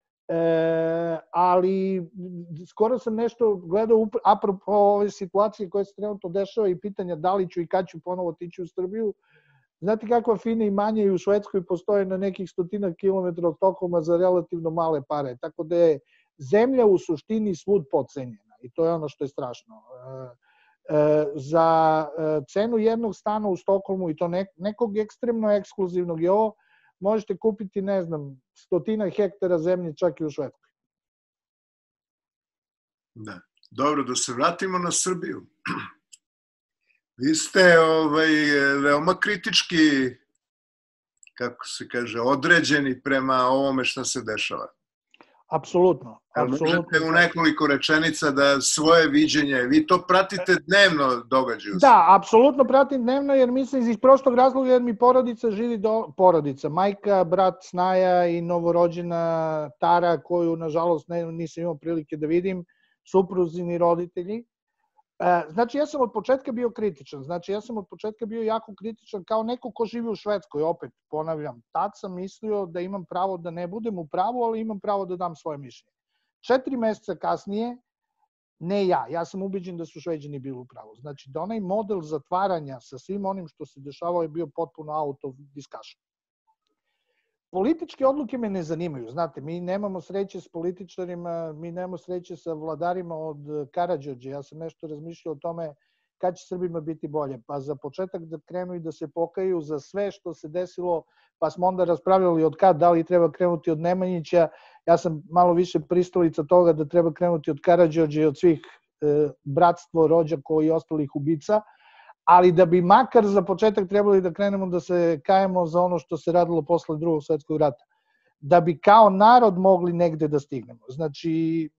Speaker 2: E, ali skoro sam nešto gledao apropo ove situacije koje se trenutno dešava i pitanja da li ću i kad ću ponovo tići u Srbiju. Znate kakva fina imanja i u Švedskoj postoje na nekih stotinak kilometra od Stokholma za relativno male pare. Tako da je zemlja u suštini svud podcenjena i to je ono što je strašno. E, za cenu jednog stana u Stokholmu i to nekog ekstremno ekskluzivnog i ovo, možete kupiti, ne znam, stotina hektara zemlje čak i u Švedskoj.
Speaker 1: Da. Dobro, da se vratimo na Srbiju. Vi ste ovaj, veoma kritički, kako se kaže, određeni prema ovome što se dešava.
Speaker 2: Apsolutno.
Speaker 1: Možete u nekoliko rečenica da svoje viđenje, vi to pratite dnevno događaju?
Speaker 2: Da, apsolutno pratim dnevno, jer mislim iz prostog razloga jer mi porodica živi do porodica. Majka, brat, snaja i novorođena Tara, koju nažalost ne, nisam imao prilike da vidim, supruzini roditelji. Znači, ja sam od početka bio kritičan. Znači, ja sam od početka bio jako kritičan kao neko ko živi u Švedskoj, opet ponavljam. Tad sam mislio da imam pravo da ne budem u pravu, ali imam pravo da dam svoje mišljenje. Četiri meseca kasnije, ne ja, ja sam ubeđen da su Šveđani bili u pravu. Znači, da onaj model zatvaranja sa svim onim što se dešavao je bio potpuno out of discussion. Političke odluke me ne zanimaju, znate, mi nemamo sreće s političarima, mi nemamo sreće sa vladarima od Karađorđe. Ja sam nešto razmišljao o tome kad će Srbima biti bolje? Pa za početak da krenu i da se pokaju za sve što se desilo, pa smo onda raspravljali od kad, da li treba krenuti od Nemanjića. Ja sam malo više pristalica toga da treba krenuti od Karađorđa i od svih e, bratstvo, rođaka i ostalih ubica, ali da bi makar za početak trebali da krenemo da se kajemo za ono što se radilo posle drugog svetskog rata. Da bi kao narod mogli negde da stignemo. Znači,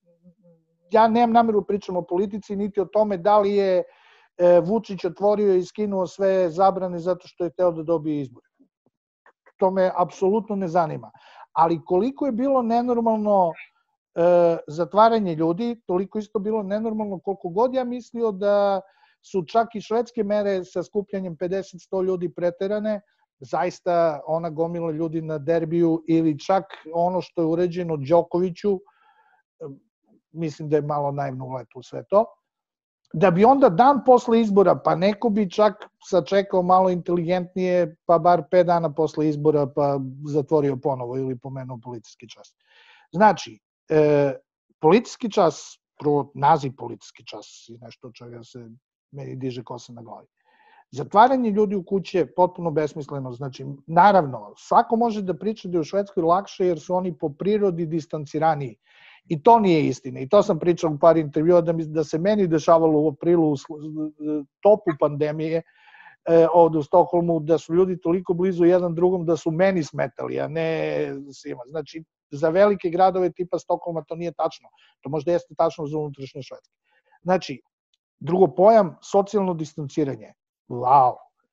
Speaker 2: ja nemam nameru pričam o politici, niti o tome da li je Vučić otvorio i skinuo sve zabrane zato što je teo da dobije izbore. To me apsolutno ne zanima. Ali koliko je bilo nenormalno e, zatvaranje ljudi, toliko isto bilo nenormalno koliko god ja mislio da su čak i švedske mere sa skupljanjem pedeset do sto ljudi preterane, zaista ona gomila ljudi na derbiju ili čak ono što je uređeno Đokoviću, mislim da je malo naivno uleto u sve to, da bi onda dan posle izbora, pa neko bi čak sačekao malo inteligentnije, pa bar pet dana posle izbora, pa zatvorio ponovo ili pomenuo policijski čas. Znači, e, policijski čas, prvo naziv policijski čas je nešto čega se meni diže kosa na glavi. Zatvaranje ljudi u kuće je potpuno besmisleno. Znači, naravno, svako može da priča da je u Švedskoj lakše jer su oni po prirodi distanciraniji. I to nije istina. I to sam pričao u par intervjua da, da se meni dešavalo u aprilu u topu pandemije eh, ovde u Stokholmu, da su ljudi toliko blizu jedan drugom da su meni smetali, a ne svima. Znači, za velike gradove tipa Stokholma to nije tačno. To možda jeste tačno za unutrašnje Švedske. Znači, drugo pojam, socijalno distanciranje. Wow.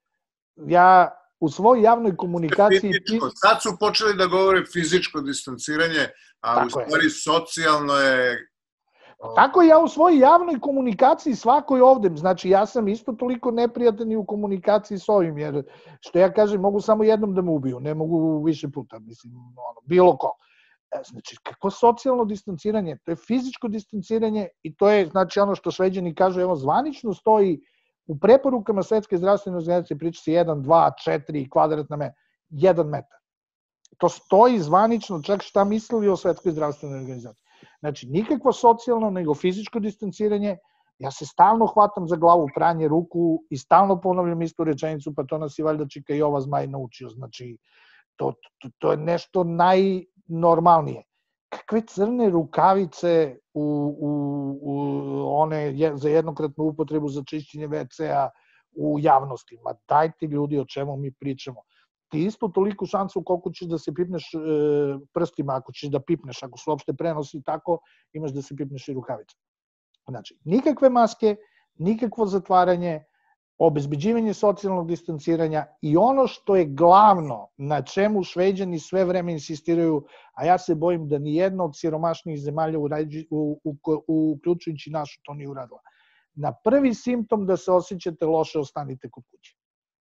Speaker 2: Ja u svojoj javnoj komunikaciji...
Speaker 1: Fizičko. Sad su počeli da govore fizičko distanciranje, a tako u stvari je. Socijalno je...
Speaker 2: Tako ja u svojoj javnoj komunikaciji svakoj ovde, znači ja sam isto toliko neprijatan i u komunikaciji s ovim, jer što ja kažem, mogu samo jednom da me ubiju, ne mogu više puta, mislim, ono, bilo ko. Znači, kako socijalno distanciranje? To je fizičko distanciranje i to je, znači, ono što Šveđani kažu, evo, zvanično stoji u preporukama Svetske zdravstvene organizacije, priča se jedan, dva, četiri kvadratna metra, jedan metar. To stoji zvanično, čak šta mislili o Svetskoj zdravstvenoj organizaciji. Znači, nikakvo socijalno, nego fizičko distanciranje. Ja se stalno hvatam za glavu, pranje ruku i stalno ponavljam istu rečenicu, pa to nas i valjda Čika Jova Zmaj naučio. Znači, to, to, to je nešto najnormalnije. Kakve crne rukavice u, u, u one za jednokratnu upotrebu za čišćenje ve ce a u javnosti. Ma dajte ljudi o čemu mi pričamo. Ti isto toliko šansu koliko ćeš da se pipneš e, prstima, ako ćeš da pipneš, ako se uopšte prenosi tako, imaš da se pipneš i rukavice. Znači, nikakve maske, nikakvo zatvaranje, obezbeđivanje socijalnog distanciranja i ono što je glavno na čemu Šveđani sve vreme insistiraju, a ja se bojim da ni jedna od siromašnijih zemalja, u, u, u, uključujući našu, to nije uradila. Na prvi simptom da se osjećate loše, ostanite kod kuće.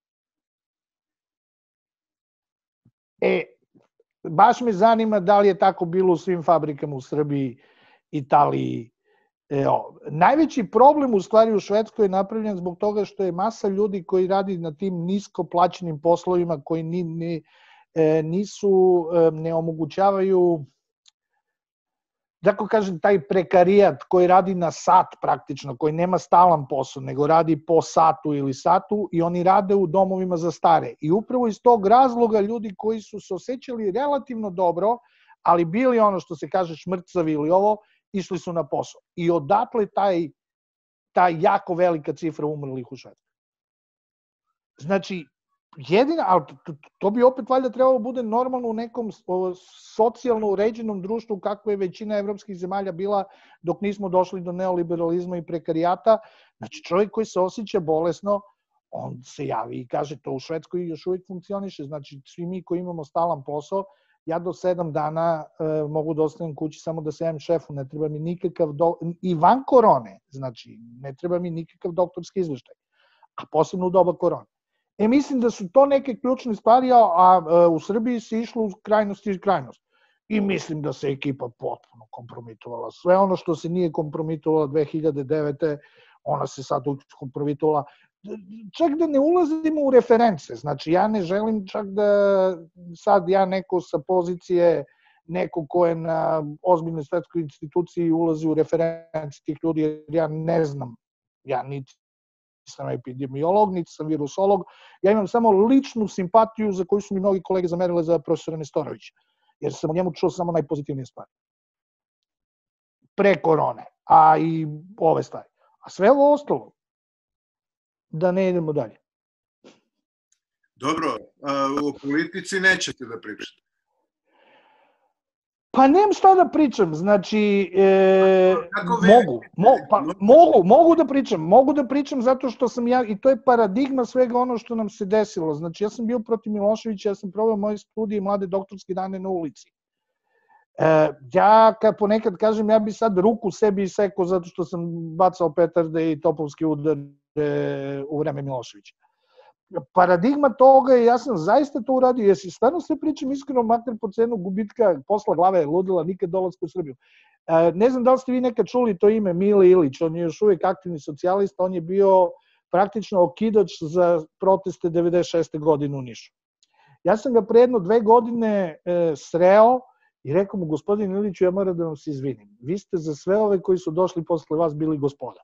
Speaker 2: E, baš me zanima da li je tako bilo u svim fabrikama u Srbiji, Italiji. Evo, najveći problem u stvari u Švedskoj je napravljen zbog toga što je masa ljudi koji radi na tim nisko plaćenim poslovima koji ni, ni, nisu, ne omogućavaju, tako kažem, taj prekarijat koji radi na sat praktično, koji nema stalan posao, nego radi po satu ili satu i oni rade u domovima za stare. I upravo iz tog razloga ljudi koji su se osjećali relativno dobro, ali bili ono što se kaže šmrcavi ili ovo, išli su na posao. I odatle taj, taj jako velika cifra umrlih u Švedskoj. Znači, jedina, ali to, to bi opet valjda trebalo bude normalno u nekom socijalno uređenom društvu kako je većina evropskih zemalja bila dok nismo došli do neoliberalizma i prekarijata. Znači, čovjek koji se osjeća bolesno, on se javi i kaže to u Švedskoj još uvijek funkcioniše. Znači, svi mi koji imamo stalan posao, ja do sedam dana e, mogu da ostavim kući samo da se javim šefu, ne treba mi nikakav, do... i van korone, znači, ne treba mi nikakav doktorski izveštaj, a posebno u doba korone. E, mislim da su to neke ključne stvari, a, a u Srbiji se išlo u krajnost i krajnost. I mislim da se ekipa potpuno kompromitovala. Sve ono što se nije kompromitovala dve hiljade devete. ona se sad kompromitovala. Čak da ne ulazimo u reference, znači ja ne želim čak da sad ja neko sa pozicije, neko ko je na ozbiljnoj svetskoj instituciji ulazi u reference tih ljudi, jer ja ne znam, ja niti sam epidemiolog, niti sam virusolog, ja imam samo ličnu simpatiju za koju su mi mnogi kolege zamerile za profesora Nestorovića, jer sam o njemu čuo samo najpozitivnije stvari. Pre korone, a i ove stvari. A sve ovo ostalo, da ne idemo dalje.
Speaker 1: Dobro, o politici nećete da pričate.
Speaker 2: Pa nemam šta da pričam, znači, e, mogu, mo, pa, mogu, mogu da pričam, mogu da pričam zato što sam ja, i to je paradigma svega ono što nam se desilo, znači ja sam bio protiv Miloševića, ja sam proveo moje studije mlade doktorske dane na ulici. E, ja kad ponekad kažem, ja bi sad ruku sebi isekao zato što sam bacao petarde i topovske udare u vreme Miloševića. Paradigma toga je, ja sam zaista to uradio, jesi stvarno sve pričam iskreno, makar po cenu gubitka posla glave, ludila, nikad dolazka u Srbiju. E, ne znam da li ste vi nekad čuli to ime Mile Ilić, on je još uvijek aktivni socijalista, on je bio praktično okidač za proteste devedeset šeste godine u Nišu. Ja sam ga pre jedno dve godine e, sreo i rekao mu, gospodin Iliću, ja moram da vam se izvinim, vi ste za sve ove koji su došli posle vas bili gospoda.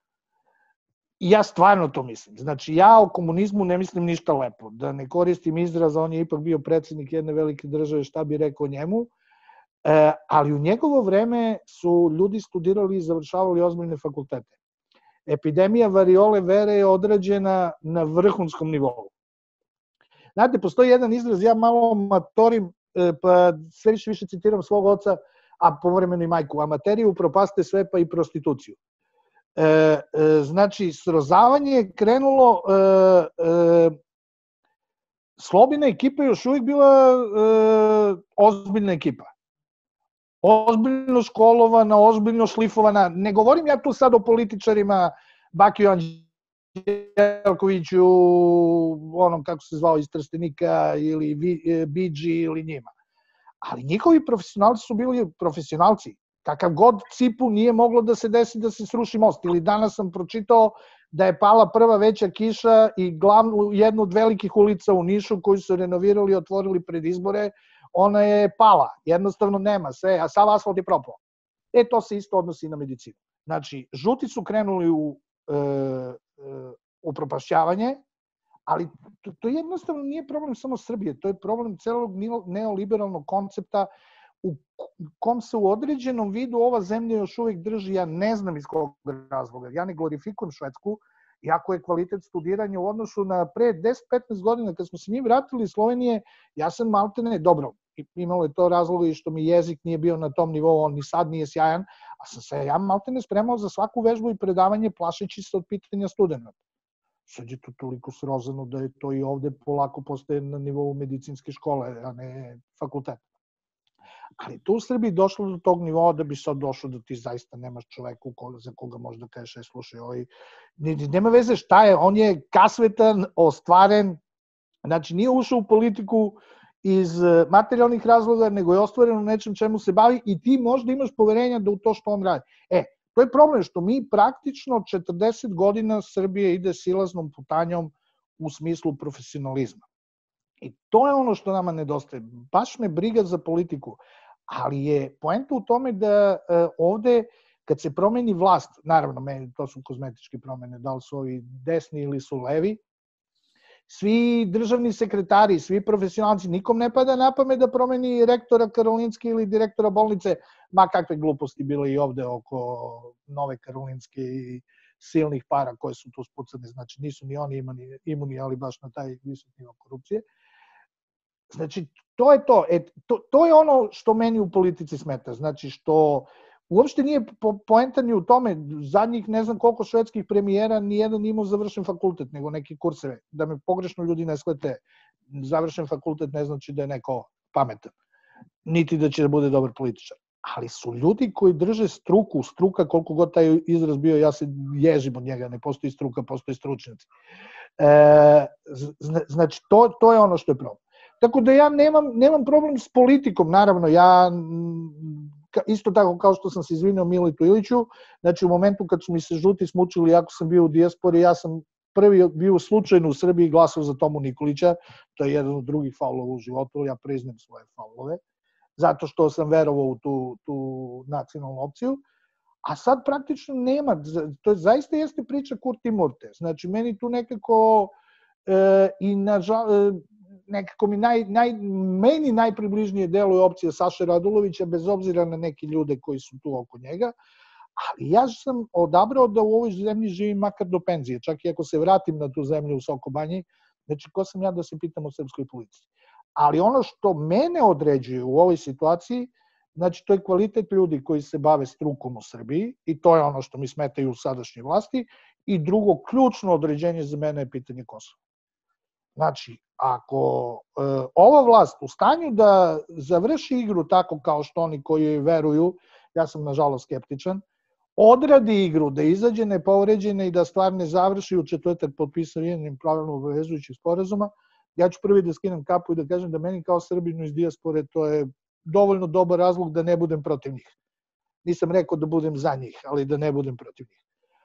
Speaker 2: I ja stvarno to mislim. Znači, ja o komunizmu ne mislim ništa lepo. Da ne koristim izraz, on je ipak bio predsjednik jedne velike države, šta bi rekao njemu. E, ali u njegovo vreme su ljudi studirali i završavali ozbiljne fakultete. Epidemija variole vere je odrađena na vrhunskom nivou. Znate, postoji jedan izraz, ja malo amatorim, pa sve više više citiram svog oca, a povremeno i majku. Amateriju propaste sve, pa i prostituciju. E, e, znači, srozavanje je krenulo, e, e, Slobina ekipa je još uvijek bila e, ozbiljna ekipa. Ozbiljno školovana, ozbiljno šlifovana. Ne govorim ja tu sad o političarima, Bakiju Anđelkoviću, onom kako se zvao iz Trstenika, ili Bidži, ili njima. Ali njihovi profesionalci su bili profesionalci. Kakav god cipu nije moglo da se desi da se sruši most. Ili danas sam pročitao da je pala prva veća kiša i glavnu, jednu od velikih ulica u Nišu koju su renovirali i otvorili pred izbore, ona je pala. Jednostavno nema sve, a sav asfalt je propao. E, to se isto odnosi na medicinu. Znači, žuti su krenuli u e, e, upropašćavanje, ali to, to jednostavno nije problem samo Srbije, to je problem celog neoliberalnog koncepta u kom se u određenom vidu ova zemlja još uvijek drži, ja ne znam iz kog razloga. Ja ne glorifikujem Švedsku, iako je kvalitet studiranja u odnosu na pre deset do petnaest godina, kad smo se mi vratili iz Slovenije, ja sam maltene, dobro, imalo je to razloga i što mi jezik nije bio na tom nivou, on ni sad nije sjajan, a sam se ja maltene spremao za svaku vežbu i predavanje plašeći se od pitanja studenta. Sad je to toliko srozano da je to i ovde polako postaje na nivou medicinske škole, a ne fakulteta. Ali tu u Srbiji došlo do tog nivoa da bi sad došlo da ti zaista nemaš čoveku za koga možda kažeš, je, slušaj, ovaj, nema veze šta je, on je kasvetan, ostvaren, znači nije ušao u politiku iz materijalnih razloga, nego je ostvaren u nečem čemu se bavi i ti možda imaš poverenja da u to što on radi. E, to je problem što mi praktično četrdeset godina Srbije ide silaznom putanjom u smislu profesionalizma. I to je ono što nama nedostaje. Baš me briga za politiku, ali je poenta u tome da e, ovde, kad se promeni vlast, naravno, meni to su kozmetičke promene, da li su ovi desni ili su levi, svi državni sekretari, svi profesionalci, nikom ne pada na pamet da promeni rektora Karolinske ili direktora bolnice, ma kakve gluposti bile i ovde oko Nove Karolinske i silnih para koje su tu spucane, znači nisu ni oni imani, imuni, ali baš na taj visok nivo korupcije. Znači, to je to. E, to. To je ono što meni u politici smeta. Znači, što uopšte nije po, poenta ni u tome, zadnjih ne znam koliko švedskih premijera nijedan imao završen fakultet, nego neki kurseve. Da me pogrešno ljudi ne shvate, završen fakultet ne znači da je neko pametan, niti da će da bude dobar političar. Ali su ljudi koji drže struku, struka, koliko god taj izraz bio, ja se ježim od njega, ne postoji struka, postoji stručnjaci. E, znači, to, to je ono što je problem. Tako da ja nemam, nemam problem s politikom, naravno, ja isto tako kao što sam se izvinio Militu Iliću, znači u momentu kad su mi se žuti smučili, jako sam bio u dijaspori, ja sam prvi bio slučajno u Srbiji glasao za Tomu Nikolića, to je jedan od drugih faulova u životu, ja priznam svoje faulove, zato što sam verovao u tu, tu nacionalnu opciju, a sad praktično nema, to zaista jeste priča Kurti Murte. Znači, meni tu nekako e, i nažal, e, nekako mi naj, naj, meni najpribližnije deluje opcija Saše Radulovića, bez obzira na neki ljude koji su tu oko njega, ali ja sam odabrao da u ovoj zemlji živim makar do penzije, čak i ako se vratim na tu zemlju u Sokobanji, znači ko sam ja da se pitam o srpskoj policiji. Ali ono što mene određuje u ovoj situaciji, znači to je kvalitet ljudi koji se bave strukom u Srbiji i to je ono što mi smetaju u sadašnjoj vlasti i drugo, ključno određenje za mene je pitanje Kosova. Znači, ako e, ova vlast u stanju da završi igru tako kao što oni koji veruju, ja sam nažalost skeptičan, odradi igru, da izađe nepovređena i da stvar ne završi u četvrtak potpisanim pravilno obavezujućih sporazuma, ja ću prvi da skinem kapu i da kažem da meni kao Srbinu iz dijaspore to je dovoljno dobar razlog da ne budem protiv njih. Nisam rekao da budem za njih, ali da ne budem protiv njih.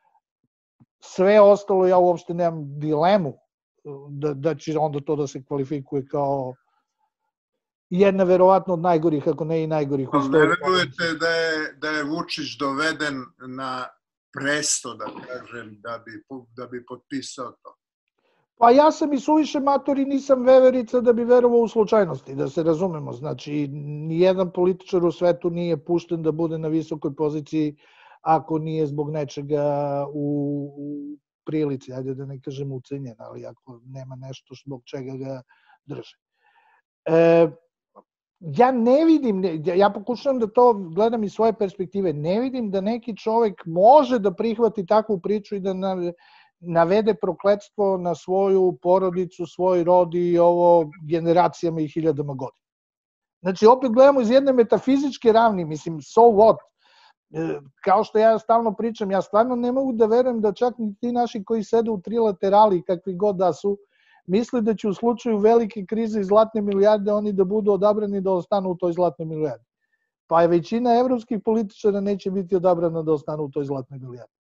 Speaker 2: Sve ostalo ja uopšte nemam dilemu da, da će onda to da se kvalifikuje kao jedna verovatno od najgorih, ako ne i najgorih.
Speaker 1: Ali ne verujete da je, da je Vučić doveden na presto, da kažem, da bi, da bi potpisao to?
Speaker 2: Pa ja sam i suviše mator i nisam veverica da bi verovao u slučajnosti, da se razumemo. Znači, nijedan političar u svetu nije pušten da bude na visokoj poziciji ako nije zbog nečega u, u prilici, ajde da ne kažem ucenjen, ali ako nema nešto zbog čega ga drže. E, ja ne vidim, ja pokušavam da to gledam iz svoje perspektive, ne vidim da neki čovek može da prihvati takvu priču i da na, navede prokletstvo na svoju porodicu, svoj rod i ovo generacijama i hiljadama godina. Znači, opet gledamo iz jedne metafizičke ravni, mislim, so what? Kao što ja stalno pričam, ja stvarno ne mogu da verujem da čak ni ti naši koji sede u trilaterali, kakvi god da su, misle da će u slučaju velike krize i zlatne milijarde oni da budu odabrani da ostanu u toj zlatnoj milijardi. Pa je većina evropskih političara neće biti odabrana da ostanu u toj zlatnoj milijardi.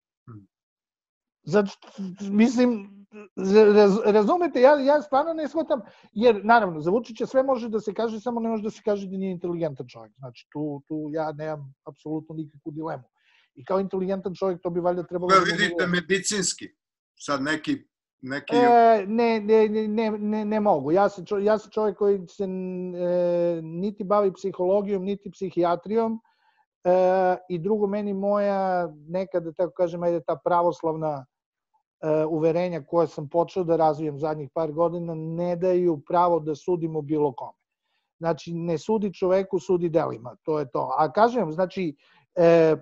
Speaker 2: Zato, mislim, razumete, ja, ja stvarno ne shvatam, jer naravno, za Vučića sve može da se kaže, samo ne može da se kaže da nije inteligentan čovjek. Znači, tu, tu ja nemam apsolutno nikakvu dilemu. I kao inteligentan čovjek to bi valjda trebalo...
Speaker 1: Da vidite medicinski, sad neki... neki...
Speaker 2: E, ne, ne, ne, ne, ne mogu. Ja sam, čo, ja sam čovjek koji se e, niti bavi psihologijom, niti psihijatrijom, e, i drugo, meni moja, nekada, tako kažem, ajde ta pravoslavna uverenja koje sam počeo da razvijem zadnjih par godina ne daju pravo da sudimo bilo kome. Znači, ne sudi čoveku, sudi delima. To je to. A kažem, znači, e,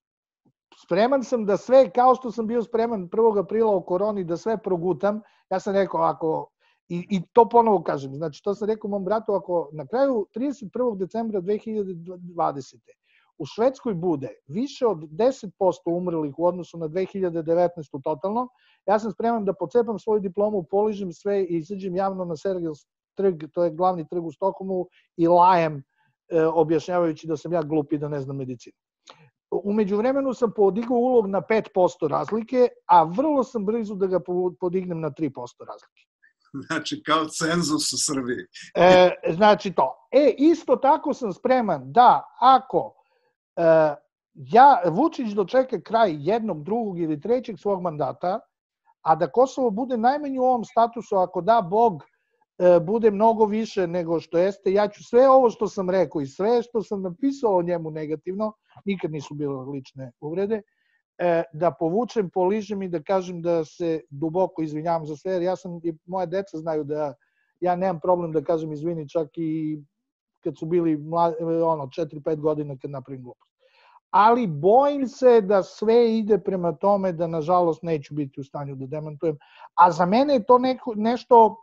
Speaker 2: spreman sam da sve, kao što sam bio spreman prvog aprila o koroni, da sve progutam. Ja sam rekao, ako, i, i to ponovo kažem, znači, to sam rekao mom bratu, ako na kraju trideset prvog decembra dve hiljade dvadesete. u Švedskoj bude više od deset posto umrlih u odnosu na dve hiljade devetnaestu totalno, ja sam spreman da pocepam svoju diplomu, poližem sve i izađem javno na Sergels trg, to je glavni trg u Stokholmu, i lajem e, objašnjavajući da sam ja glup i da ne znam medicinu. Umeđu vremenu sam podigao ulog na pet posto razlike, a vrlo sam blizu da ga podignem na tri posto razlike.
Speaker 1: Znači, kao cenzus u Srbiji.
Speaker 2: e, znači to. E, isto tako sam spreman da ako e, ja, Vučić dočeka kraj jednog, drugog ili trećeg svog mandata, a da Kosovo bude najmanje u ovom statusu, ako da Bog, e, bude mnogo više nego što jeste, ja ću sve ovo što sam rekao i sve što sam napisao o njemu negativno, nikad nisu bile lične uvrede, e, da povučem, poližem i da kažem da se duboko izvinjavam za sve, jer ja sam, i moja deca znaju da ja nemam problem da kažem izvini, čak i kad su bili mladi, ono, četiri pet godina kad napravim glupost. Ali bojim se da sve ide prema tome da, nažalost, neću biti u stanju da demantujem. A za mene je to neko, nešto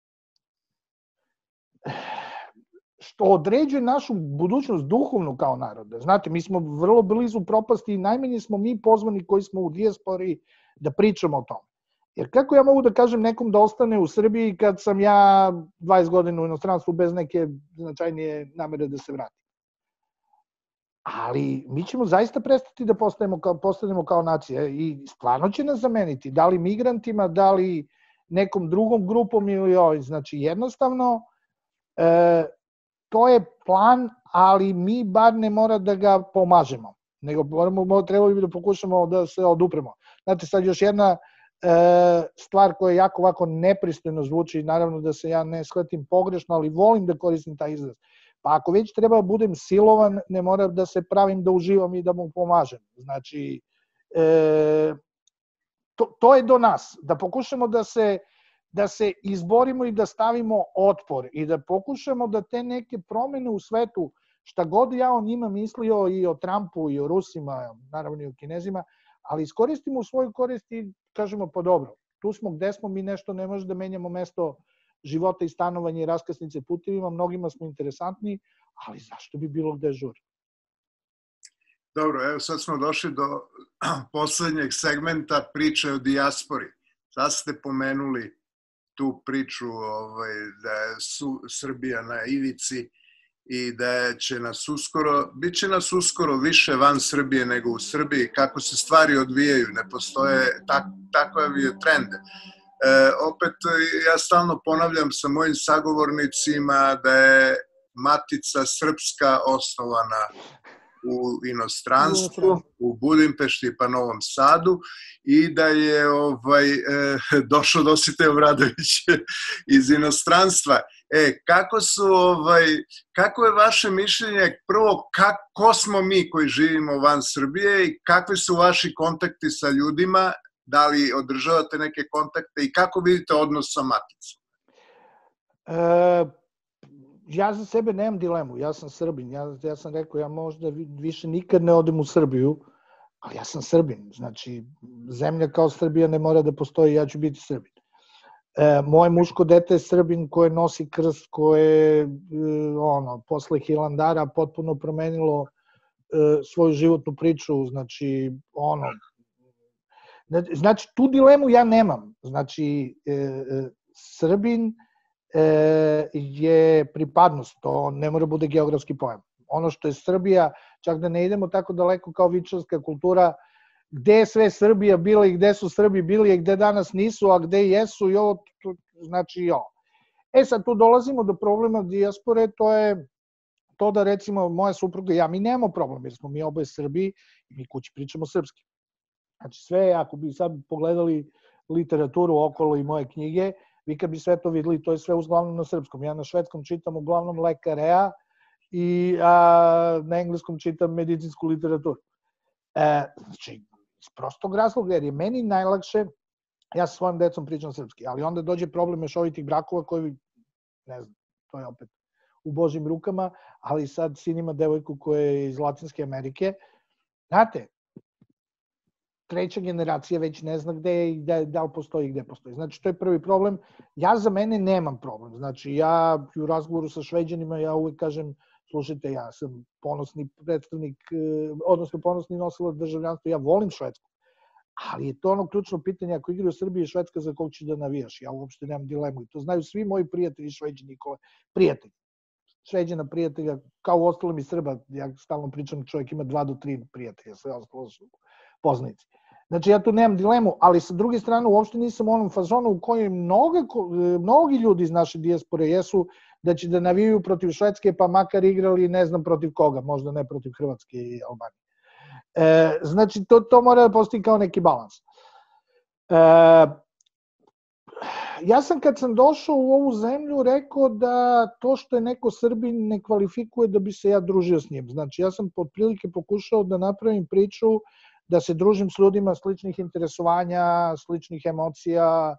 Speaker 2: što određuje našu budućnost duhovnu kao naroda. Znate, mi smo vrlo blizu propasti i najmanje smo mi pozvani koji smo u dijaspori da pričamo o tome. Jer kako ja mogu da kažem nekom da ostane u Srbiji kad sam ja dvadeset godina u inostranstvu bez neke značajnije namere da se vrati? Ali mi ćemo zaista prestati da postanemo kao, postanemo kao nacija i stvarno će nas zameniti. Da li migrantima, da li nekom drugom grupom ili ovim. Znači, jednostavno, e, to je plan, ali mi bar ne mora da ga pomažemo. nego moramo, trebali bi da pokušamo da se odupremo. Znate, sad još jedna stvar koja jako ovako nepristojno zvuči, naravno da se ja ne shvatim pogrešno, ali volim da koristim taj izraz. Pa ako već treba da budem silovan, ne mora da se pravim da uživam i da mu pomažem. Znači, e, to, to je do nas, da pokušamo da se, da se izborimo i da stavimo otpor i da pokušamo da te neke promene u svetu, šta god ja o njima mislio i o Trumpu i o Rusima, naravno i o Kinezima, ali iskoristimo u svoju korist i kažemo pa dobro, tu smo gde smo, mi nešto ne može da menjamo mesto života i stanovanja i raskrsnice putevima, mnogima smo interesantni, ali zašto bi bilo gde žuri?
Speaker 1: Dobro, evo sad smo došli do poslednjeg segmenta priče o dijaspori. Sad ste pomenuli tu priču ovaj, da je su, Srbija na ivici i da će nas uskoro, bit će nas uskoro više van Srbije nego u Srbiji, kako se stvari odvijaju, ne postoje, tak, takav je trend. E, opet, ja stalno ponavljam sa mojim sagovornicima da je Matica Srpska osnovana u inostranstvu, u Budimpešti pa Novom Sadu i da je ovaj, e, došao Dositej Obradović iz inostranstva. E, kako su, ovaj, kako je vaše mišljenje, prvo, kak, ko smo mi koji živimo van Srbije i kakvi su vaši kontakti sa ljudima, da li održavate neke kontakte i kako vidite odnos sa Maticom?
Speaker 2: E, ja za sebe nemam dilemu, ja sam Srbin, ja, ja sam rekao, ja možda više nikad ne odem u Srbiju, ali ja sam Srbin, znači zemlja kao Srbija ne mora da postoji, ja ću biti Srbin. E, moje muško dete je Srbin koje nosi krst, koje e, ono, posle Hilandara potpuno promenilo e, svoju životnu priču, znači ono, znači tu dilemu ja nemam, znači e, e, Srbin e, je pripadnost, to ne mora bude geografski pojam. Ono što je Srbija, čak da ne idemo tako daleko kao vičarska kultura, gde je sve Srbija bila i gde su Srbi bili i gde danas nisu, a gde jesu i ovo, znači jo. E sad tu dolazimo do problema dijaspore, to je to da recimo moja supruga i ja, mi nemamo problem jer smo mi oboje Srbi i mi kući pričamo srpski. Znači sve, ako bi sad pogledali literaturu okolo i moje knjige, vi kad bi sve to videli, to je sve uglavnom na srpskom. Ja na švedskom čitam uglavnom lekarea i a, na engleskom čitam medicinsku literaturu. E, znači, iz prostog razloga, jer je meni najlakše, ja sa svojim decom pričam srpski, ali onda dođe problem mešovitih brakova koji, ne znam, to je opet u Božim rukama, ali sad sin ima devojku koja je iz Latinske Amerike. Znate, treća generacija već ne zna gde je i da, da li postoji i gde postoji. Znači, to je prvi problem. Ja za mene nemam problem. Znači, ja u razgovoru sa Šveđanima, ja uvek kažem, slušajte, ja sam ponosni predstavnik, odnosno ponosni nosilac državljanstva, ja volim Švedsku, ali je to ono ključno pitanje, ako igraju Srbije i Švedska, za kog ćeš da navijaš? Ja uopšte nemam dilemu i to znaju svi moji prijatelji Šveđani, prijatelji. Šveđana prijatelja, kao u ostalom i Srba, ja stalno pričam, čovjek ima dva do tri prijatelja, sve ostalo su poznanici. Znači, ja tu nemam dilemu, ali sa druge strane, uopšte nisam u onom fazonu u kojem mnogi, mnogi ljudi iz naše dijaspore jesu da će da navijaju protiv Švedske, pa makar igrali ne znam protiv koga, možda ne protiv Hrvatske i Albanije. E, znači, to, to mora da postoji kao neki balans. E, ja sam kad sam došao u ovu zemlju rekao da to što je neko Srbin ne kvalifikuje da bi se ja družio s njim. Znači, ja sam otprilike pokušao da napravim priču da se družim s ljudima sličnih interesovanja, sličnih emocija,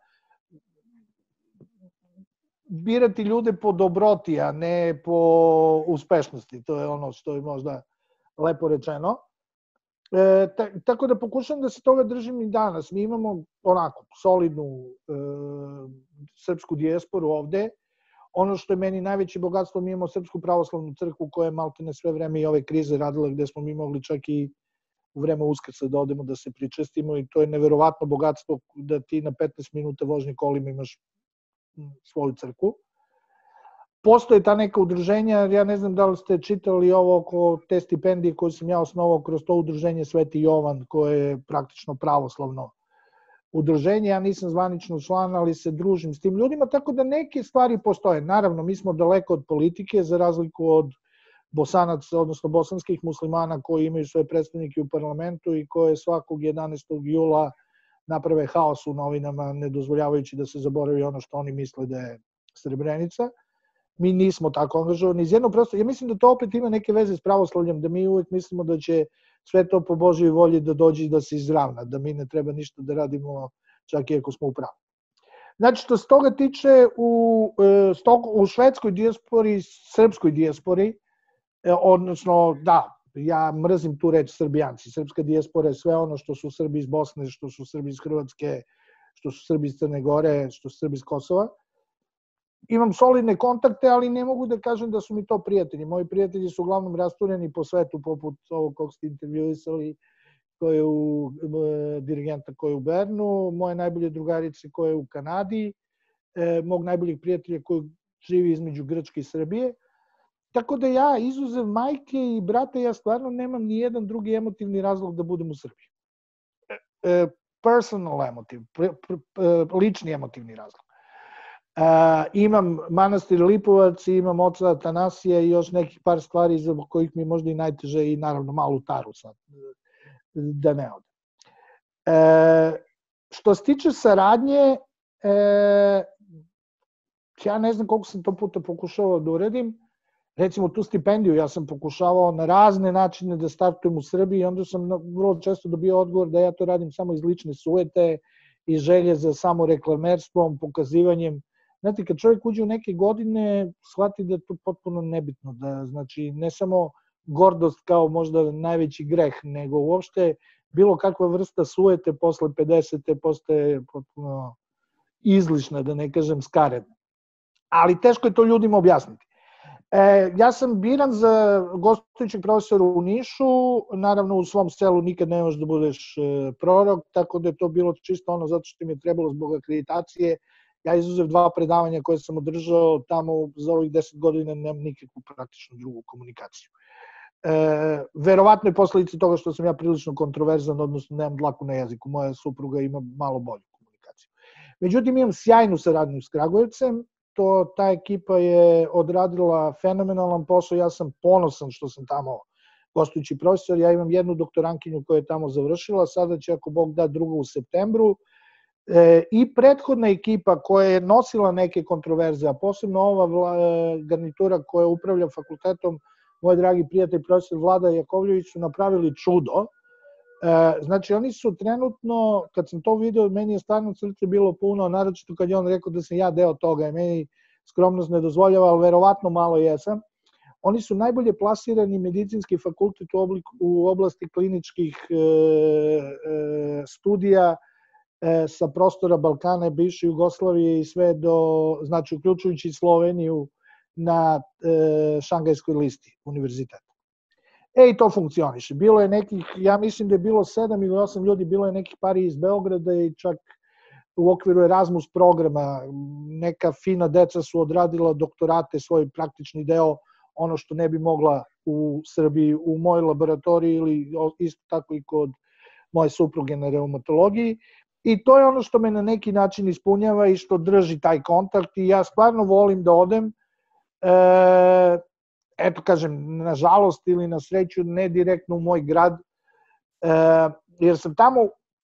Speaker 2: birati ljude po dobroti, a ne po uspešnosti. To je ono što je možda lepo rečeno. E, tako da pokušam da se toga držim i danas. Mi imamo onako solidnu e, srpsku dijasporu ovde. Ono što je meni najveće bogatstvo, mi imamo Srpsku pravoslavnu crkvu koja je maltene sve vreme i ove krize radila, gde smo mi mogli čak i u vreme Uskrsa da odemo da se pričestimo i to je neverovatno bogatstvo da ti na petnaest minuta vožnje kolima imaš svoju crkvu. Postoje ta neka udruženja, ja ne znam da li ste čitali ovo oko te stipendije koje sam ja osnovao kroz to udruženje Sveti Jovan, koje je praktično pravoslavno udruženje. Ja nisam zvanično član, ali se družim s tim ljudima, tako da neke stvari postoje. Naravno, mi smo daleko od politike, za razliku od Bosanaca, odnosno bosanskih muslimana koji imaju svoje predstavnike u parlamentu i koje svakog jedanaestog jula naprave haos u novinama, ne dozvoljavajući da se zaboravi ono što oni misle da je Srebrenica. Mi nismo tako angažovani iz jednog prosto. Ja mislim da to opet ima neke veze s pravoslavljem, da mi uvek mislimo da će sve to po Božjoj volji da dođe i da se izravna, da mi ne treba ništa da radimo čak i ako smo u pravu. Znači, što se toga tiče, u, u švedskoj dijaspori, srpskoj dijaspori, odnosno, da, ja mrzim tu reč Srbijanci. Srpska dijaspora je sve ono što su Srbi iz Bosne, što su Srbi iz Hrvatske, što su Srbi iz Crne Gore, što su Srbi iz Kosova. Imam solidne kontakte, ali ne mogu da kažem da su mi to prijatelji. Moji prijatelji su uglavnom rastureni po svetu, poput ovog kog ste intervjuisali, koji je u, dirigenta koji je u Bernu, moje najbolje drugarice koje je u Kanadi, mog najboljeg prijatelja koji živi između Grčke i Srbije. Tako da ja, izuzev majke i brata, ja stvarno nemam ni jedan drugi emotivni razlog da budem u Srbiji. Personal emotiv, lični emotivni razlog. Uh, imam manastir Lipovac, imam oca Atanasija i još nekih par stvari za kojih mi možda i najteže i naravno malu taru sad, da ne ode. Uh, što se tiče saradnje, uh, ja ne znam koliko sam to puta pokušao da uradim. Recimo tu stipendiju ja sam pokušavao na razne načine da startujem u Srbiji i onda sam vrlo često dobio odgovor da ja to radim samo iz lične sujete i želje za samo reklamerstvom, pokazivanjem. Znate, kad čovjek uđe u neke godine, shvati da je to potpuno nebitno. Da, znači, ne samo gordost kao možda najveći greh, nego uopšte bilo kakva vrsta sujete posle pedesete postaje potpuno izlišna, da ne kažem skaredna. Ali teško je to ljudima objasniti. E, ja sam biran za gostujućeg profesora u Nišu, naravno u svom selu nikad ne možeš da budeš prorok, tako da je to bilo čisto ono zato što mi je trebalo zbog akreditacije. Ja izuzev dva predavanja koje sam održao tamo za ovih deset godina nemam nikakvu praktičnu drugu komunikaciju. E, verovatno je posledica toga što sam ja prilično kontroverzan, odnosno nemam dlaku na jeziku, moja supruga ima malo bolju komunikaciju. Međutim, imam sjajnu saradnju s Kragujevcem, to, ta ekipa je odradila fenomenalan posao, ja sam ponosan što sam tamo gostujući profesor, ja imam jednu doktorantkinju koja je tamo završila, sada će ako Bog da druga u septembru, e, i prethodna ekipa koja je nosila neke kontroverze, a posebno ova vla, garnitura koja upravlja fakultetom, moj dragi prijatelj profesor Vlada Jakovljević su napravili čudo. E, znači oni su trenutno, kad sam to video, meni je stvarno srce bilo puno, naročito kad je on rekao da sam ja deo toga, i meni skromnost ne dozvoljava, ali verovatno malo jesam. Oni su najbolje plasirani medicinski fakultet u, oblik, u oblasti kliničkih e, e, studija e, sa prostora Balkana, bivše Jugoslavije i sve do, znači uključujući Sloveniju na e, šangajskoj listi univerziteta. E, i to funkcioniše. Bilo je nekih, ja mislim da je bilo sedam ili osam ljudi, bilo je nekih pari iz Beograda i čak u okviru Erasmus programa. Neka fina deca su odradila doktorate, svoj praktični deo, ono što ne bi mogla u Srbiji, u mojoj laboratoriji ili isto tako i kod moje supruge na reumatologiji. I to je ono što me na neki način ispunjava i što drži taj kontakt i ja stvarno volim da odem. E, eto kažem, nažalost ili na sreću, ne direktno u moj grad, e, jer sam tamo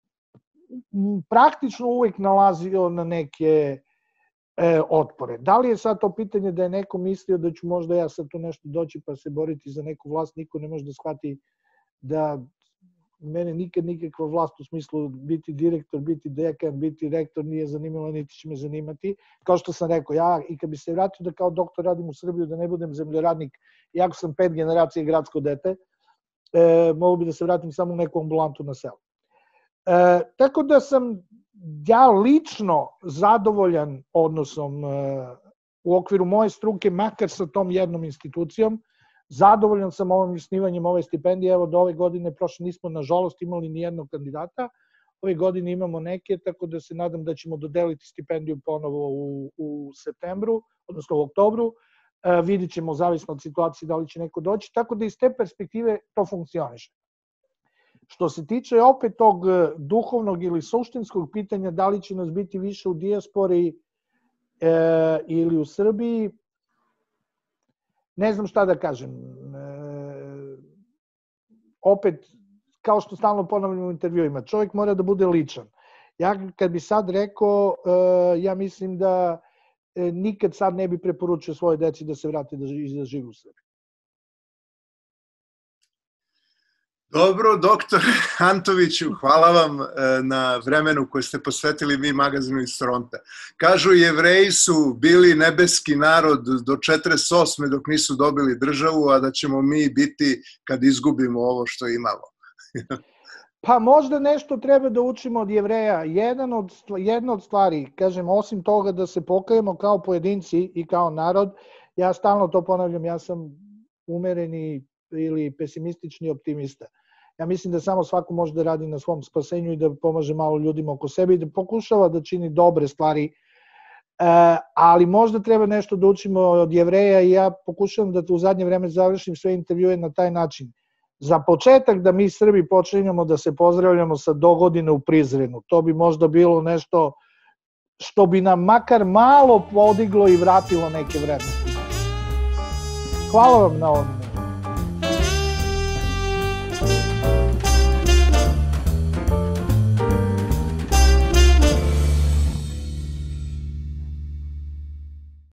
Speaker 2: praktično uvek nalazio na neke e, otpore. Da li je sad to pitanje da je neko mislio da ću možda ja sad tu nešto doći pa se boriti za neku vlast, niko ne može da shvati da mene nikad nikakva vlast u smislu biti direktor, biti dekan, biti rektor nije zanimala, niti će me zanimati. Kao što sam rekao, ja i kad bi se vratio da kao doktor radim u Srbiju, da ne budem zemljoradnik, iako sam pet generacije gradsko dete, e, mogu bi da se vratim samo u neku ambulantu na selu. E, tako da sam ja lično zadovoljan odnosom e, u okviru moje struke, makar sa tom jednom institucijom. Zadovoljan sam ovim osnivanjem ove stipendije, evo do ove godine, prošle nismo nažalost imali ni jednog kandidata, ove godine imamo neke, tako da se nadam da ćemo dodeliti stipendiju ponovo u, u septembru, odnosno u oktobru, e, vidit ćemo zavisno od situacije da li će neko doći, tako da iz te perspektive to funkcioniše. Što se tiče opet tog duhovnog ili suštinskog pitanja da li će nas biti više u dijaspori e, ili u Srbiji, ne znam šta da kažem. opet, kao što stalno ponavljamo u intervjuima, čovjek mora da bude ličan. Ja kad bi sad rekao, ja mislim da nikad sad ne bi preporučio svoje deci da se vrate da žive u Srbiji.
Speaker 1: Dobro, doktor Antoviću, hvala vam na vremenu koje ste posvetili mi magazinu iz Toronta. Kažu, Jevreji su bili nebeski narod do četrdeset osme dok nisu dobili državu, a da ćemo mi biti kad izgubimo ovo što imamo.
Speaker 2: Pa možda nešto treba da učimo od Jevreja. Jedan od, jedna od stvari, kažem, osim toga da se pokajemo kao pojedinci i kao narod, ja stalno to ponavljam, ja sam umereni ili pesimistični optimista. Ja mislim da samo svako može da radi na svom spasenju i da pomaže malo ljudima oko sebe i da pokušava da čini dobre stvari, ali možda treba nešto da učimo od Jevreja i ja pokušavam da u zadnje vreme završim sve intervjue na taj način. Za početak da mi Srbi počinjamo da se pozdravljamo sa dogodine u Prizrenu. To bi možda bilo nešto što bi nam makar malo podiglo i vratilo neke vrednosti. Hvala vam na ovom.